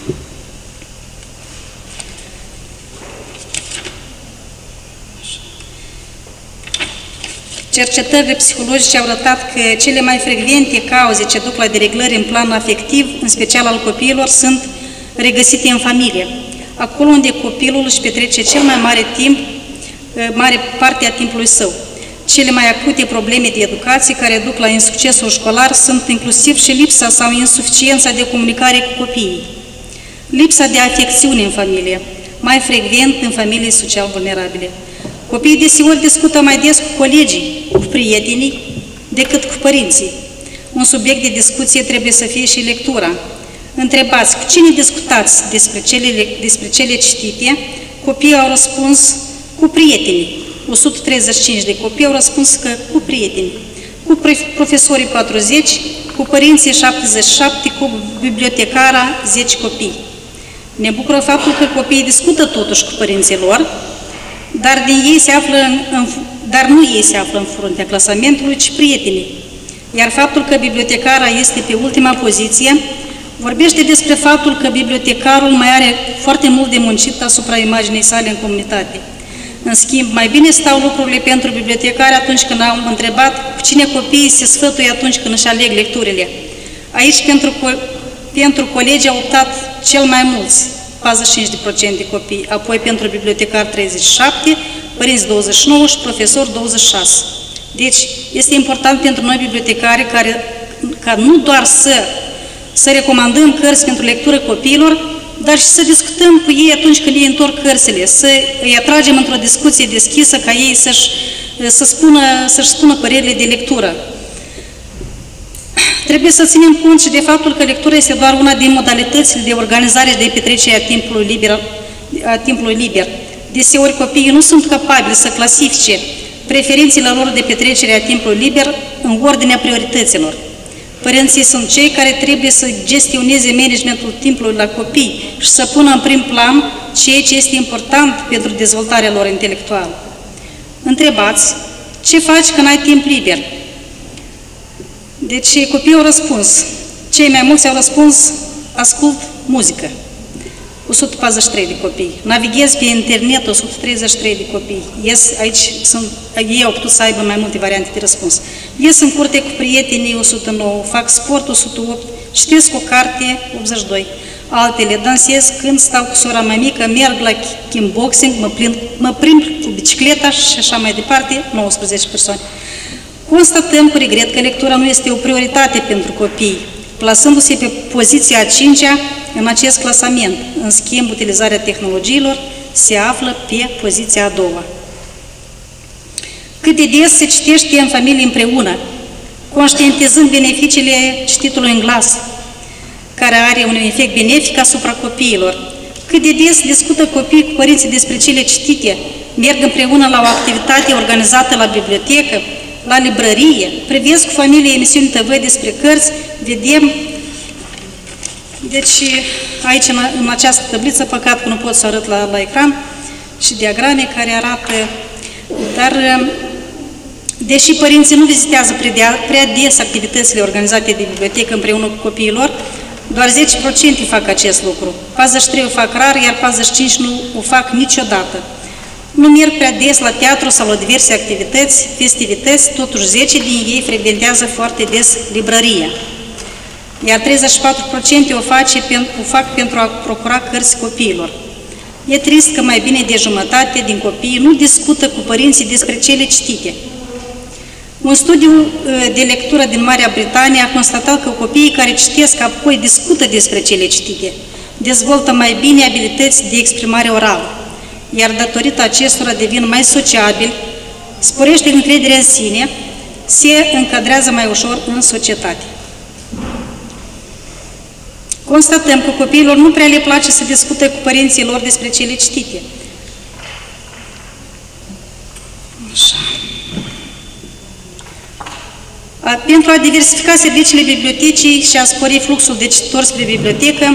Cercetările psihologice au arătat că cele mai frecvente cauze ce duc la dereglări în plan afectiv, în special al copiilor, sunt regăsite în familie. Acolo unde copilul își petrece cel mai mare timp, mare parte a timpului său. Cele mai acute probleme de educație care duc la insuccesul școlar sunt inclusiv și lipsa sau insuficiența de comunicare cu copiii, lipsa de afecțiune în familie, mai frecvent în familii social vulnerabile. Copiii deseori discută mai des cu colegii, cu prietenii, decât cu părinții. Un subiect de discuție trebuie să fie și lectura. Întrebați, cu cine discutați despre cele citite? Copiii au răspuns cu prietenii. 135 de copii au răspuns că cu prietenii. Cu profesorii 40, cu părinții 77, cu bibliotecara 10 copii. Ne bucură faptul că copiii discută totuși cu părinții lor, dar nu ei se află în fruntea clasamentului, ci prietenii. Iar faptul că bibliotecara este pe ultima poziție vorbește despre faptul că bibliotecarul mai are foarte mult de muncit asupra imaginii sale în comunitate. În schimb, mai bine stau lucrurile pentru bibliotecari atunci când am întrebat cu cine copiii se sfătuie atunci când își aleg lecturile. Aici, pentru colegi au optat cel mai mulți, 45% de copii, apoi pentru bibliotecari 37%, părinți 29% și profesori 26%. Deci, este important pentru noi bibliotecari ca nu doar să recomandăm cărți pentru lectură copiilor, dar și să discutăm cu ei atunci când ei întorc cărțile, să îi atragem într-o discuție deschisă ca ei să-și spună părerile de lectură. Trebuie să ținem cont și de faptul că lectura este doar una din modalitățile de organizare și de petrecere a timpului liber. Deseori copiii nu sunt capabili să clasifice preferințele lor de petrecere a timpului liber în ordinea priorităților. Părinții sunt cei care trebuie să gestioneze managementul timpului la copii și să pună în prim plan ceea ce este important pentru dezvoltarea lor intelectuală. Întrebați, ce faci când ai timp liber? Deci copiii au răspuns. Cei mai mulți au răspuns, ascult muzică. 143 de copii. Navighez pe internet, 133 de copii. Ei au putut să aibă mai multe variante de răspuns. Ies în curte cu prietenii, 109, fac sport, 108, citesc o carte, 82. Altele, dansez când stau cu sora mai mică, merg la kickboxing, mă plimb cu bicicleta și așa mai departe, 19 persoane. Constatăm cu regret că lectura nu este o prioritate pentru copii, plasându-se pe poziția a 5-a în acest clasament. În schimb, utilizarea tehnologiilor se află pe poziția a 2-a. Cât de des se citește în familie împreună, conștientizând beneficiile cititului în glas, care are un efect benefic asupra copiilor. Cât de des discută copiii cu părinții despre cele citite, merg împreună la o activitate organizată la bibliotecă, la librărie, privesc cu familie emisiuni TV despre cărți, vedem. Deci, aici, în această tabliță, păcat că nu pot să arăt la ecran, și diagrame care arată, dar deși părinții nu vizitează prea des activitățile organizate de bibliotecă împreună cu copiilor, doar 10% fac acest lucru. 43% o fac rar, iar 45% nu o fac niciodată. Nu merg prea des la teatru sau la diverse activități, festivități, totuși 10 din ei frecventează foarte des librăria. Iar 34% o fac pentru a procura cărți copiilor. E trist că mai bine de jumătate din copii nu discută cu părinții despre cele citite. Un studiu de lectură din Marea Britanie a constatat că copiii care citesc apoi discută despre cele citite, dezvoltă mai bine abilități de exprimare orală, iar datorită acestora devin mai sociabili, sporește încrederea în sine, se încadrează mai ușor în societate. Constatăm că copiilor nu prea le place să discute cu părinții lor despre cele citite. Așa. Pentru a diversifica serviciile bibliotecii și a spori fluxul de cititori spre bibliotecă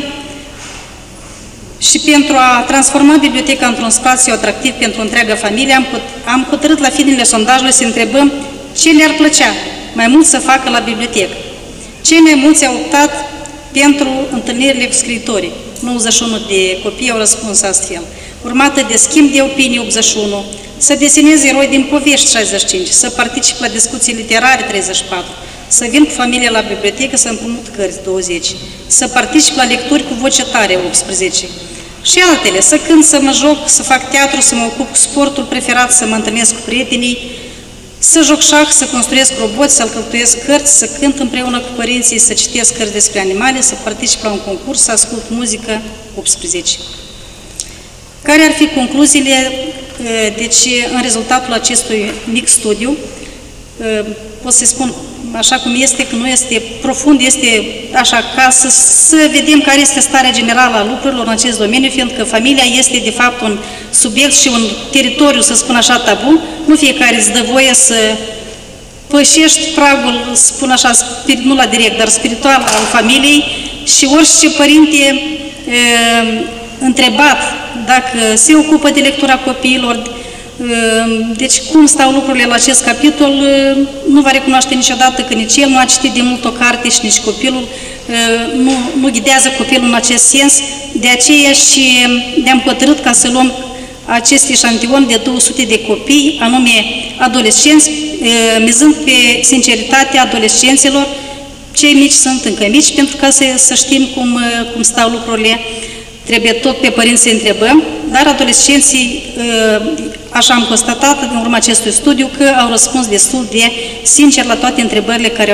și pentru a transforma biblioteca într-un spațiu atractiv pentru întreaga familie, am hotărât la finele sondajului să întrebăm ce le-ar plăcea mai mult să facă la bibliotecă. Cei mai mulți au optat pentru întâlnirile cu scriitorii. 91 de copii au răspuns astfel. Urmată de schimb de opinii, 81, să deseneze eroi din povești, 65, să participe la discuții literare, 34, să vin cu familia la bibliotecă să împrumut cărți, 20, să particip la lecturi cu voce tare, 18, și altele, să cânt, să mă joc, să fac teatru, să mă ocup cu sportul preferat, să mă întâlnesc cu prietenii, să joc șah, să construiesc roboți, să alcătuiesc cărți, să cânt împreună cu părinții, să citesc cărți despre animale, să particip la un concurs, să ascult muzică, 18. Care ar fi concluziile, deci, în rezultatul acestui mic studiu? Pot să spun așa cum este, că nu este profund, este așa, ca să vedem care este starea generală a lucrurilor în acest domeniu, fiindcă familia este, de fapt, un subiect și un teritoriu, să spun așa, tabu. Nu fiecare îți dă voie să pășești pragul, spun așa, nu la direct, dar spiritual al familiei, și orice părinte întrebat dacă se ocupă de lectura copiilor, deci cum stau lucrurile la acest capitol, nu va recunoaște niciodată că nici el nu a citit de mult o carte și nici copilul nu ghidează copilul în acest sens. De aceea și ne-am hotărât ca să luăm acest eșantion de 200 de copii, anume adolescenți, mizând pe sinceritatea adolescenților. Cei mici sunt încă mici, pentru ca să știm cum stau lucrurile. Trebuie tot pe părinți să întrebăm, dar adolescenții, așa am constatat în urma acestui studiu, că au răspuns destul de sincer la toate întrebările care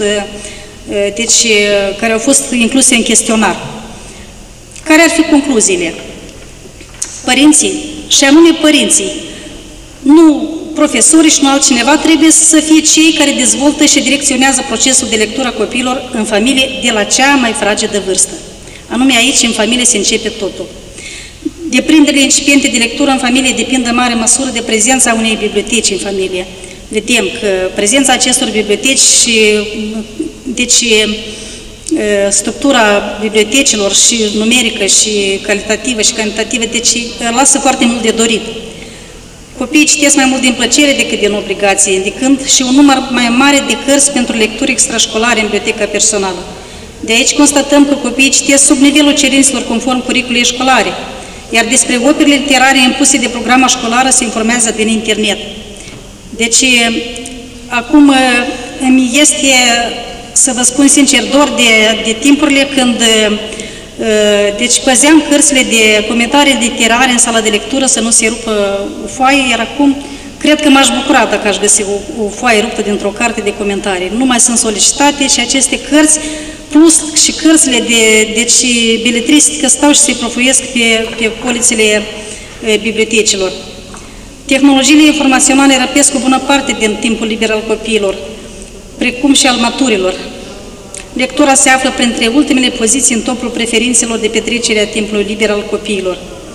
au fost incluse în chestionar. Care ar fi concluziile? Părinții, și anume părinții, nu profesorii și nu altcineva, trebuie să fie cei care dezvoltă și direcționează procesul de lectură a copiilor în familie de la cea mai fragedă vârstă. Anume aici, în familie, se începe totul. Deprinderile incipiente de lectură în familie depind în mare măsură de prezența unei biblioteci în familie. Vedem că prezența acestor biblioteci și, deci, structura bibliotecilor și numerică și calitativă și cantitativă, deci lasă foarte mult de dorit. Copiii citesc mai mult din plăcere decât din obligație, indicând și un număr mai mare de cărți pentru lecturi extrașcolare în biblioteca personală. De aici constatăm că copiii citesc sub nivelul cerințelor conform curiculei școlare, iar despre operele literare impuse de programa școlară se informează din internet. Deci, acum îmi este, să vă spun sincer, dor de timpurile când deci păzeam cărțile de comentarii literare în sala de lectură să nu se rupă o foaie, iar acum cred că m-aș bucura dacă aș găsi o foaie ruptă dintr-o carte de comentarii. Nu mai sunt solicitate și aceste cărți, plus și cărțile deci beletristică, stau și se profuiesc pe polițele bibliotecilor. Tehnologiile informaționale răpesc o bună parte din timpul liber al copiilor, precum și al maturilor. Lectura se află printre ultimele poziții în topul preferințelor de petrecere a timpului liber al copiilor.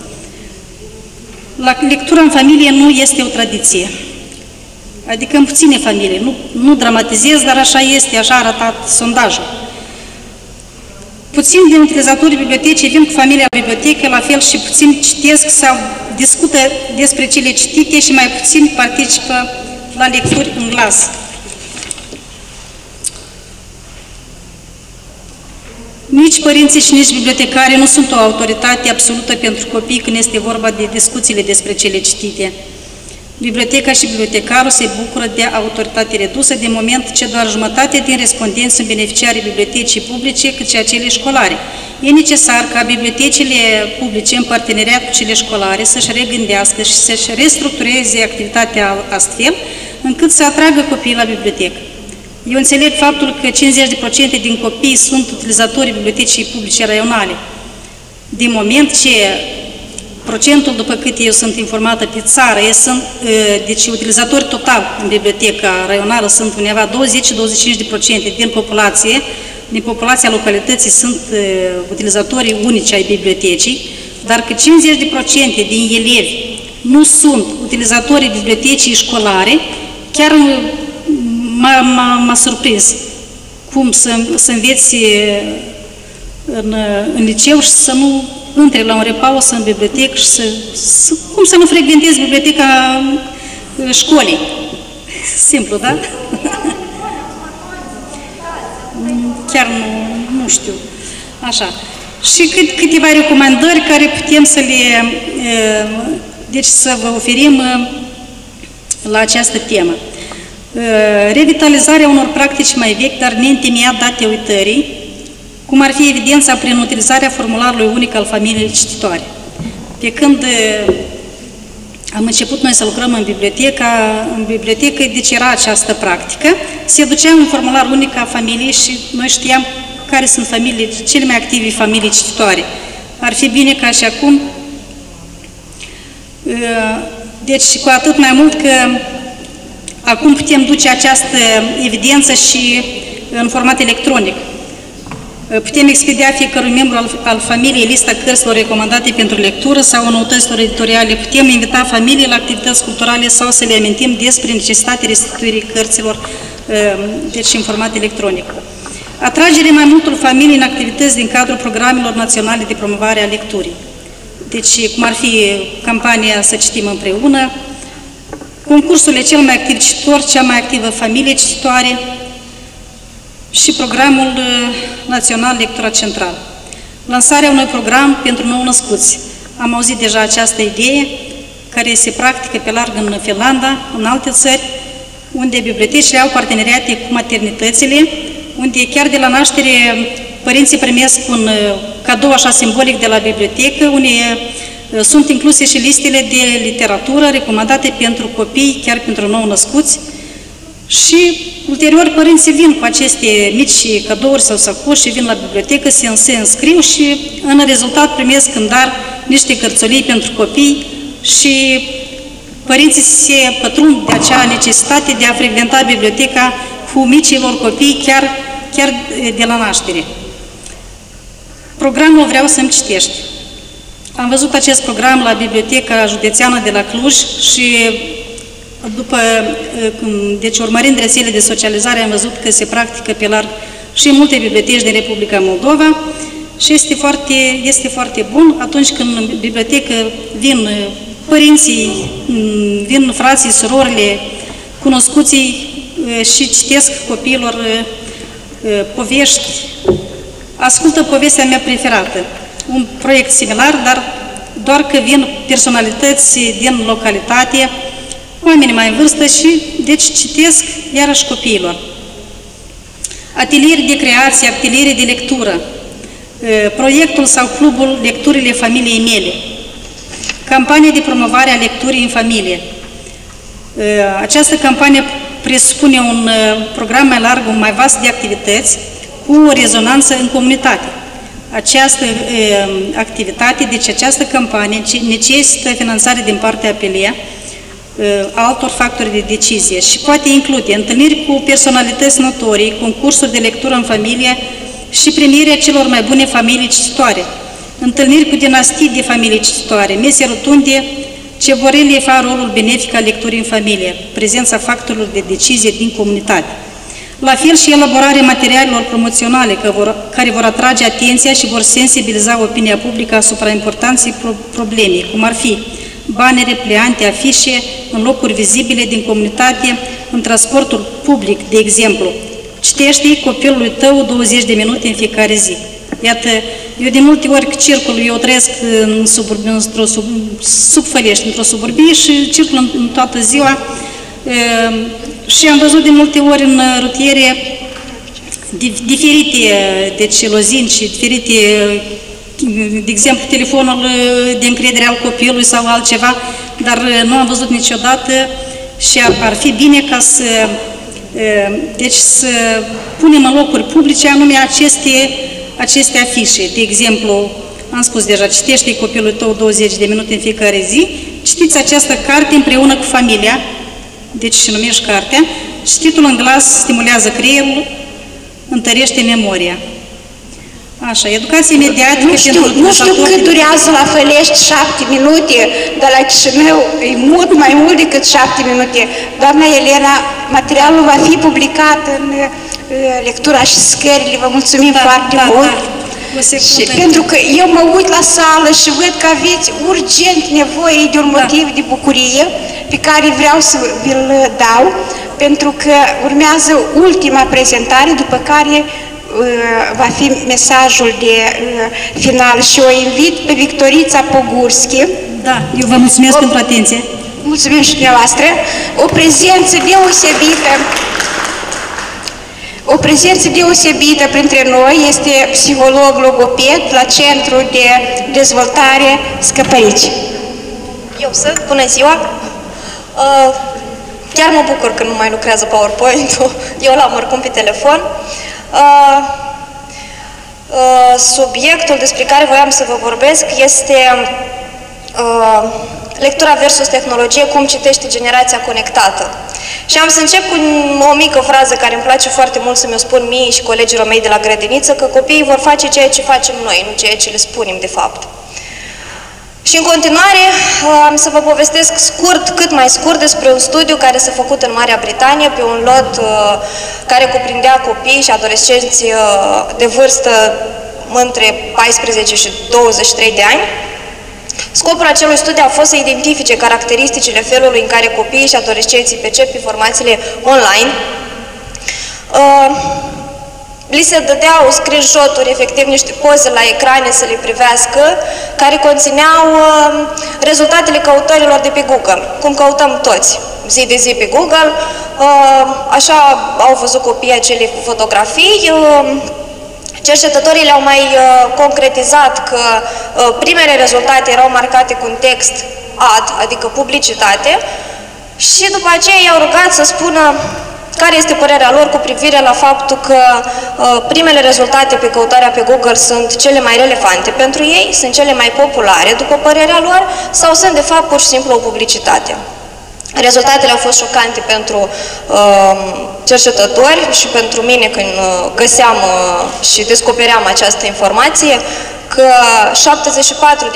Lectura în familie nu este o tradiție, adică în puține familii. Nu dramatizez, dar așa este, așa a arătat sondajul. Puțini din utilizatorii bibliotecii vin cu familia la bibliotecă, la fel și puțini citesc sau discută despre cele citite și mai puțini participă la lecturi în glas. Nici părinții și nici bibliotecarii nu sunt o autoritate absolută pentru copii când este vorba de discuțiile despre cele citite. Biblioteca și bibliotecarul se bucură de autoritate redusă, de moment ce doar jumătate din respondenți sunt beneficiarii bibliotecii publice, cât și acele școlare. E necesar ca bibliotecile publice, în parteneriat cu cele școlare, să-și regândească și să-și restructureze activitatea astfel, încât să atragă copiii la bibliotecă. Eu înțeleg faptul că 50% din copii sunt utilizatorii bibliotecii publice raionale. Din moment ce procentul, după cât eu sunt informată pe țară, deci utilizatori total în biblioteca raională sunt undeva 20-25% din populația localității sunt utilizatorii unici ai bibliotecii, dar că 50% din elevi nu sunt utilizatorii bibliotecii școlare, chiar m-a surprins cum să înveți în liceu și să nu intre la un repaus în bibliotecă și cum să nu frecventezi biblioteca școlii. Simplu, da? Chiar nu știu. Așa. Și câteva recomandări care putem să deci să vă oferim la această temă. Revitalizarea unor practici mai vechi, dar neîntemeiat date uitării, cum ar fi evidența prin utilizarea formularului unic al familiei cititoare. Pe când am început noi să lucrăm în bibliotecă, deci era această practică, se ducea un formular unic a familiei și noi știam care sunt cele mai active familii cititoare. Ar fi bine ca și acum Deci, cu atât mai mult că acum putem duce această evidență și în format electronic. Putem expedia fiecărui membru al familiei lista cărților recomandate pentru lectură sau noutăților editoriale. Putem invita familii la activități culturale sau să le amintim despre necesitatea restituirii cărților, deci în format electronic. Atragere mai multor familii în activități din cadrul programelor naționale de promovare a lecturii. Deci, cum ar fi campania Să citim împreună, concursurile Cel mai activ cititor, Cea mai activă familie cititoare și programul național Lectura Central. Lansarea unui program pentru nou-născuți. Am auzit deja această idee, care se practică pe larg în Finlanda, în alte țări, unde bibliotecile au parteneriate cu maternitățile, unde chiar de la naștere părinții primesc un cadou așa simbolic de la bibliotecă, unde sunt incluse și listele de literatură recomandate pentru copii, chiar pentru nou-născuți, și ulterior părinții vin cu aceste mici cadouri sau sacoși, vin la bibliotecă, se înscriu și în rezultat primesc în dar niște cărțulii pentru copii și părinții se pătrund de acea necesitate de a frecventa biblioteca cu micilor copii chiar de la naștere. Programul Vreau să-mi citești. Am văzut acest program la Biblioteca Județeană de la Cluj și deci urmărind rețele de socializare am văzut că se practică pe larg și în multe biblioteci din Republica Moldova și este foarte bun atunci când în bibliotecă vin părinții, vin frații, surorile, cunoscuții și citesc copiilor povești. Ascultă povestea mea preferată. Un proiect similar, dar doar că vin personalități din localitate, oameni mai în vârstă și deci citesc iarăși copiilor. Ateliere de creație, ateliere de lectură, proiectul sau clubul Lecturile familiei mele, campanie de promovare a lecturii în familie. Această campanie presupune un program mai larg, un mai vast de activități cu o rezonanță în comunitate. Această activitate, deci această campanie necesită finanțare din partea APELEA, altor factori de decizie și poate include întâlniri cu personalități notorii, concursuri de lectură în familie și premierea celor mai bune familii cititoare, întâlniri cu dinastii de familii cititoare, mese rotunde ce vor releva rolul benefic al lecturii în familie, prezența factorilor de decizie din comunitate. La fel și elaborarea materialelor promoționale care vor atrage atenția și vor sensibiliza opinia publică asupra importanței problemei, cum ar fi banere, pleante, afișe în locuri vizibile din comunitate, în transportul public, de exemplu. Citește copilului tău 20 de minute în fiecare zi. Iată, eu de multe ori circul, eu trăiesc sub Fălești, într-o suburbie și circul în toată ziua și am văzut de multe ori în rutiere diferite deci lozini și diferite, de exemplu, telefonul de încredere al copilului sau altceva, dar nu am văzut niciodată și ar fi bine ca deci să punem în locuri publice anume aceste afișe. De exemplu, am spus deja, citește copilul tău 20 de minute în fiecare zi, citiți această carte împreună cu familia, deci și numești cartea, cititul în glas stimulează creierul, întărește memoria. Așa, educație mediatică Nu știu cât durează la Fălești 7 minute, dar la Chișinău e mult mai mult decât 7 minute. Doamna Elena, materialul va fi publicat în lectura și scările. Vă mulțumim foarte mult. Și pentru că eu mă uit la sală și văd că aveți urgent nevoie de un motiv de bucurie pe care vreau să vi-l dau, pentru că urmează ultima prezentare, după care va fi mesajul de final și o invit pe Victorița Pogurski. Da, eu vă mulțumesc pentru atenție. Mulțumim și dumneavoastră. O prezență deosebită. O prezență deosebită printre noi este psiholog logoped la Centrul de Dezvoltare Scăpărici. Eu sunt, bună ziua! Chiar mă bucur că nu mai lucrează PowerPoint-ul, eu l-am oricum pe telefon. Subiectul despre care voiam să vă vorbesc este lectura versus tehnologie, cum citește generația conectată. Și am să încep cu o mică frază care îmi place foarte mult să mi-o spun mie și colegilor mei de la grădiniță, că copiii vor face ceea ce facem noi, nu ceea ce le spunem de fapt. Și în continuare am să vă povestesc scurt, cât mai scurt, despre un studiu care s-a făcut în Marea Britanie pe un lot care cuprindea copii și adolescenți de vârstă între 14 și 23 de ani. Scopul acelui studiu a fost să identifice caracteristicile felului în care copiii și adolescenții percep informațiile online. Li se dădeau screenshot-uri, efectiv niște poze la ecrane să le privească, care conțineau rezultatele căutărilor de pe Google, cum căutăm toți, zi de zi pe Google. Așa au văzut copiii acele fotografii. Cercetătorii le-au mai concretizat că primele rezultate erau marcate cu un text ad, adică publicitate, și după aceea i-au rugat să spună care este părerea lor cu privire la faptul că primele rezultate pe căutarea pe Google sunt cele mai relevante pentru ei, sunt cele mai populare, după părerea lor, sau sunt de fapt pur și simplu o publicitate. Rezultatele au fost șocante pentru cercetători și pentru mine când găseam și descopeream această informație, că 74%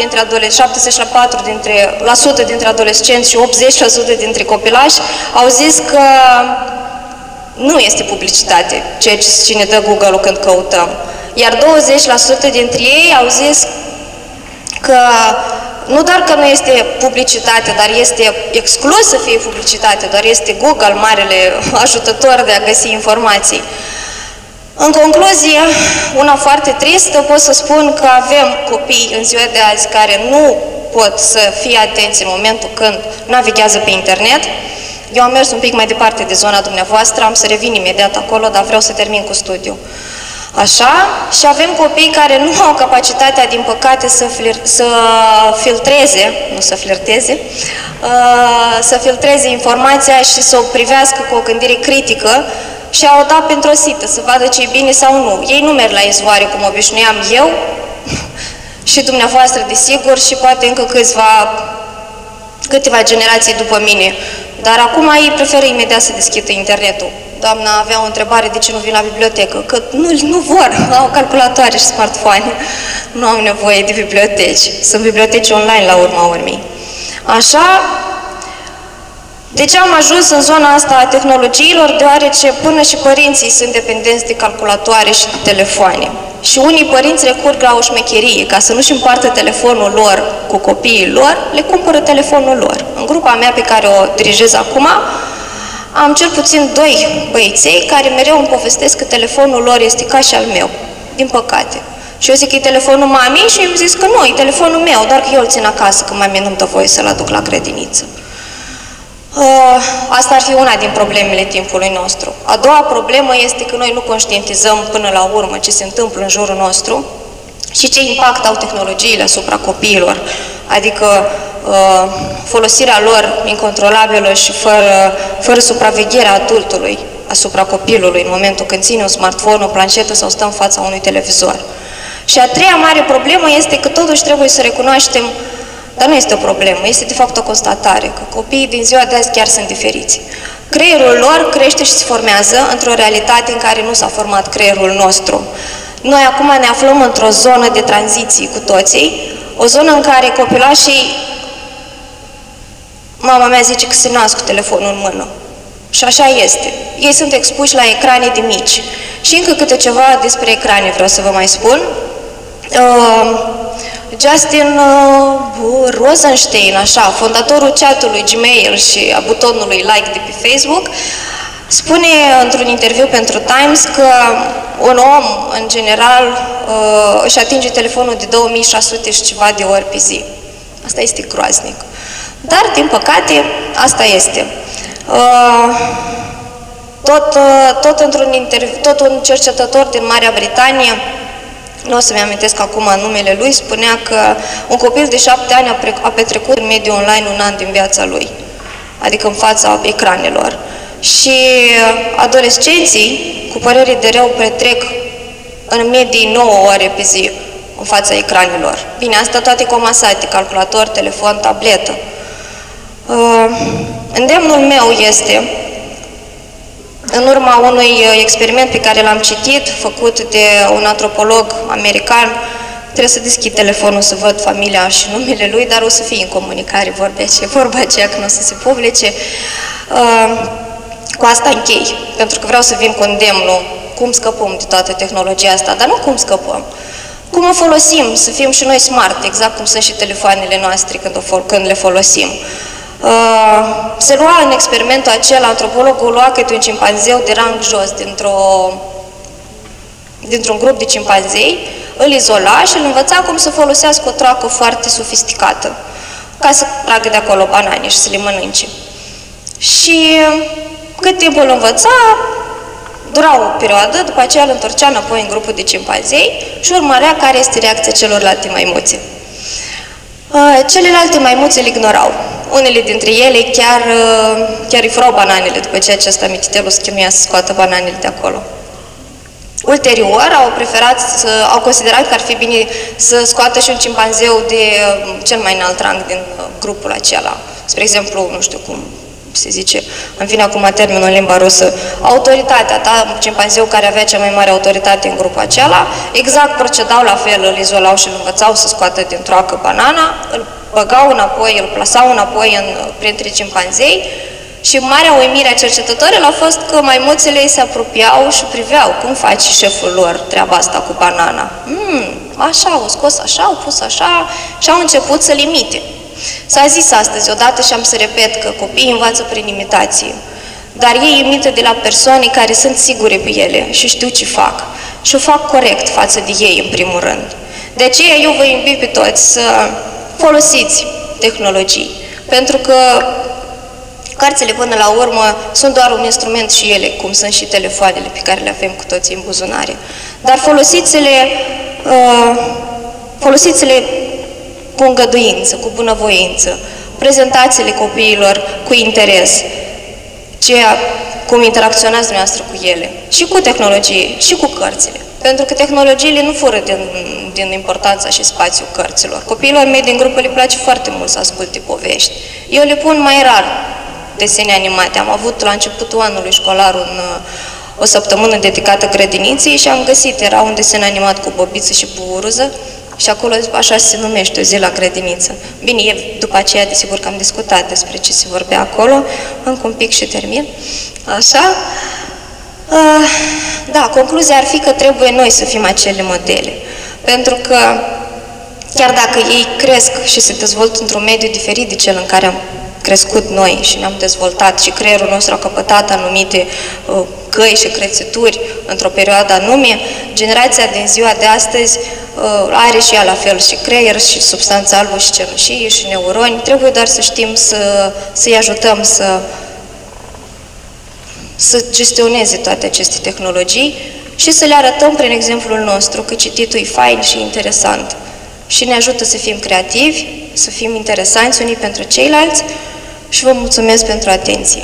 dintre adolescenți și 80% dintre copilași au zis că nu este publicitate ceea ce ne dă Google-ul când căutăm. Iar 20% dintre ei au zis că nu doar că nu este publicitate, dar este exclus să fie publicitate, doar este Google marele ajutător de a găsi informații. În concluzie, una foarte tristă, pot să spun că avem copii în ziua de azi care nu pot să fie atenți în momentul când navighează pe internet. Eu am mers un pic mai departe de zona dumneavoastră, am să revin imediat acolo, dar vreau să termin cu studiul. Așa, și avem copii care nu au capacitatea, din păcate, să filtreze, nu să flirteze, să filtreze informația și să o privească cu o gândire critică și a o da pentru o sită, să vadă ce e bine sau nu. Ei nu merg la izvoare cum obișnuiam eu și dumneavoastră, desigur, și poate încă câteva generații după mine. Dar acum ei preferă imediat să deschidă internetul. Doamna avea o întrebare, de ce nu vin la bibliotecă? Că nu vor, au calculatoare și smartphone, nu au nevoie de biblioteci. Sunt biblioteci online la urma urmei. Așa, de ce am ajuns în zona asta a tehnologiilor? Deoarece până și părinții sunt dependenți de calculatoare și de telefoane. Și unii părinți recurg la o șmecherie, ca să nu-și împartă telefonul lor cu copiii lor, le cumpără telefonul lor. În grupa mea pe care o dirigez acum, am cel puțin 2 băieței care mereu îmi povestesc că telefonul lor este ca și al meu, din păcate. Și eu zic că e telefonul mamei și eu zis că nu, e telefonul meu, doar că eu îl țin acasă, că mami nu-mi dă voie să-l aduc la grădiniță. Asta ar fi una din problemele timpului nostru. A doua problemă este că noi nu conștientizăm până la urmă ce se întâmplă în jurul nostru și ce impact au tehnologiile asupra copiilor, adică folosirea lor incontrolabilă și fără supravegherea adultului asupra copilului în momentul când ține un smartphone, o planșetă sau stă în fața unui televizor. Și a treia mare problemă este că totuși trebuie să recunoaștem, dar nu este o problemă, este de fapt o constatare, că copiii din ziua de azi chiar sunt diferiți. Creierul lor crește și se formează într-o realitate în care nu s-a format creierul nostru. Noi acum ne aflăm într-o zonă de tranziții cu toții, o zonă în care copilașii, mama mea zice că se nasc cu telefonul în mână. Și așa este. Ei sunt expuși la ecrane de mici. Și încă câte ceva despre ecrane vreau să vă mai spun. Justin Rosenstein, așa, fondatorul chatului Gmail și a butonului like de pe Facebook, spune într-un interviu pentru Times că un om, în general, își atinge telefonul de 2600 și ceva de ori pe zi. Asta este groaznic. Dar, din păcate, asta este. Tot un cercetător din Marea Britanie, nu o să-mi amintesc acum numele lui, spunea că un copil de 7 ani a petrecut în mediul online un an din viața lui, adică în fața ecranelor. Și adolescenții, cu părere de rău, petrec în medie 9 ore pe zi în fața ecranelor. Bine, asta toate comasate, calculator, telefon, tabletă. Îndemnul meu este, în urma unui experiment pe care l-am citit, făcut de un antropolog american, trebuie să deschid telefonul să văd familia și numele lui, dar o să fie în comunicare vorba aceea că nu o să se publice. Cu asta închei, pentru că vreau să vin cu îndemnul cum scăpăm de toată tehnologia asta, dar nu cum scăpăm. Cum o folosim, să fim și noi smart, exact cum sunt și telefoanele noastre când le folosim. Se lua în experimentul acela, antropologul lua câte un cimpanzeu de rang jos dintr-un grup de cimpanzei, îl izola și îl învăța cum să folosească o troacă foarte sofisticată, ca să tragă de acolo banane și să le mănânce. Și cât timp îl învăța, dura o perioadă, după aceea îl întorcea înapoi în grupul de cimpanzei și urmărea care este reacția celorlalte maimuțe. Celelalte maimuțe îl ignorau. Unele dintre ele chiar îi furau bananele după ce acesta mititelul se chinuia să scoată bananele de acolo. Ulterior au considerat că ar fi bine să scoată și un cimpanzeu de cel mai înalt rang din grupul acela. Spre exemplu, nu știu cum se zice, îmi vine acum termenul în limba rusă, autoritatea ta, cimpanzeu care avea cea mai mare autoritate în grupul acela, exact procedau la fel, îl izolau și îl învățau să scoată din troacă banana, îl băgau înapoi, îl plasau înapoi printre cimpanzei și marea uimire a cercetătorilor a fost că maimuțele se apropiau și priveau cum face șeful lor treaba asta cu banana. Așa, au scos așa, au pus așa și au început să-l imite. S-a zis astăzi odată și am să repet că copiii învață prin imitație, dar ei imită de la persoane care sunt sigure pe ele și știu ce fac și o fac corect față de ei în primul rând. De aceea eu vă invit pe toți să folosiți tehnologii, pentru că cărțile până la urmă sunt doar un instrument și ele, cum sunt și telefoanele pe care le avem cu toții în buzunare. Dar folosiți-le cu îngăduință, cu bunăvoință, prezentați-le copiilor cu interes, cum interacționați dumneavoastră cu ele, și cu tehnologie, și cu cărțile. Pentru că tehnologiile nu fură din importanța și spațiul cărților. Copiilor mei din grupă le place foarte mult să asculte povești. Eu le pun mai rar desene animate. Am avut la începutul anului școlar o săptămână dedicată grădiniței și am găsit, era un desen animat cu bobiță și puruză și acolo așa se numește, o zi la grădiniță. Bine, după aceea, desigur că am discutat despre ce se vorbea acolo, încă un pic și termin. Așa. Da, concluzia ar fi că trebuie noi să fim acele modele. Pentru că chiar dacă ei cresc și se dezvoltă într-un mediu diferit de cel în care am crescut noi și ne-am dezvoltat și creierul nostru a căpătat anumite căi și crețături într-o perioadă anume, generația din ziua de astăzi are și ea la fel și creier și substanță albă și cenușie și neuroni. Trebuie doar să știm să-i ajutăm să gestioneze toate aceste tehnologii și să le arătăm prin exemplul nostru că cititul e fain și interesant și ne ajută să fim creativi, să fim interesanți unii pentru ceilalți și vă mulțumesc pentru atenție.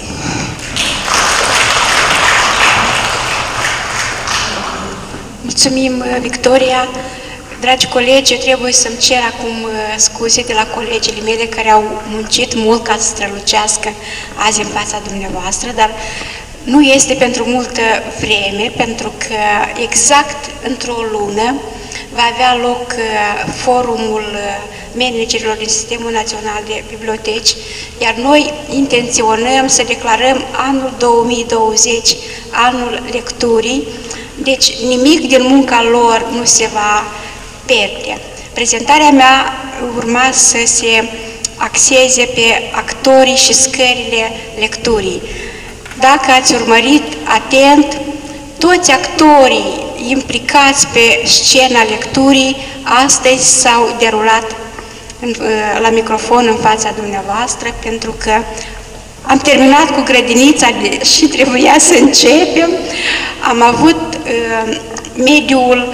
Mulțumim, Victoria. Dragi colegi, eu trebuie să-mi cer acum scuze de la colegii mele care au muncit mult ca să strălucească azi în fața dumneavoastră, dar nu este pentru multă vreme, pentru că exact într-o lună va avea loc forumul managerilor din Sistemul Național de Biblioteci, iar noi intenționăm să declarăm anul 2020 anul lecturii, deci nimic din munca lor nu se va pierde. Prezentarea mea urma să se axeze pe actorii și scările lecturii. Dacă ați urmărit atent, toți actorii implicați pe scena lecturii astăzi s-au derulat la microfon în fața dumneavoastră, pentru că am terminat cu grădinița și trebuia să începem. Am avut mediul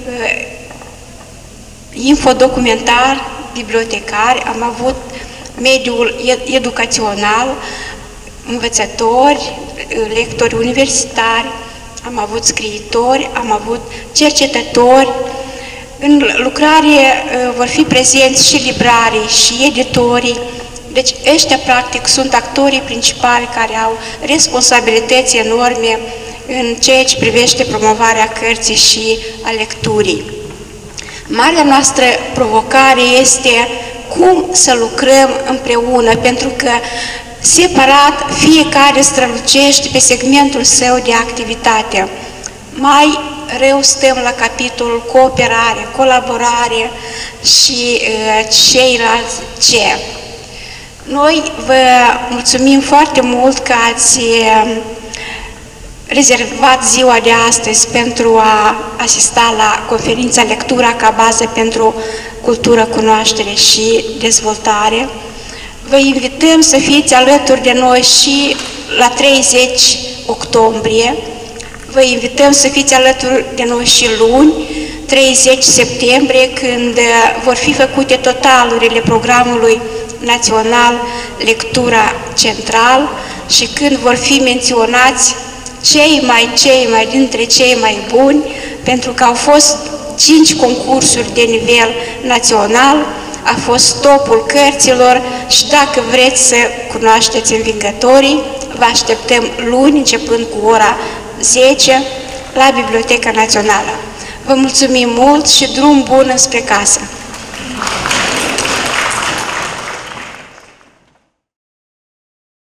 infodocumentar, bibliotecar, am avut mediul educațional, învățători, lectori universitari, am avut scriitori, am avut cercetători. În lucrare vor fi prezenți și librarii și editorii, Deci ăștia practic sunt actorii principali care au responsabilități enorme în ceea ce privește promovarea cărții și a lecturii. Marea noastră provocare este cum să lucrăm împreună, pentru că separat fiecare strălucește pe segmentul său de activitate. Mai rău stăm la capitolul cooperare, colaborare și ceilalți ce. Noi vă mulțumim foarte mult că ați rezervat ziua de astăzi pentru a asista la conferința Lectura ca bază pentru cultură, cunoaștere și dezvoltare. Vă invităm să fiți alături de noi și la 30 octombrie. Vă invităm să fiți alături de noi și luni, 30 septembrie, când vor fi făcute totalurile programului național Lectura Central și când vor fi menționați cei mai dintre cei mai buni, pentru că au fost 5 concursuri de nivel național, a fost topul cărților și dacă vreți să cunoașteți învingătorii, vă așteptăm luni, începând cu ora 10, la Biblioteca Națională. Vă mulțumim mult și drum bun înspre casă!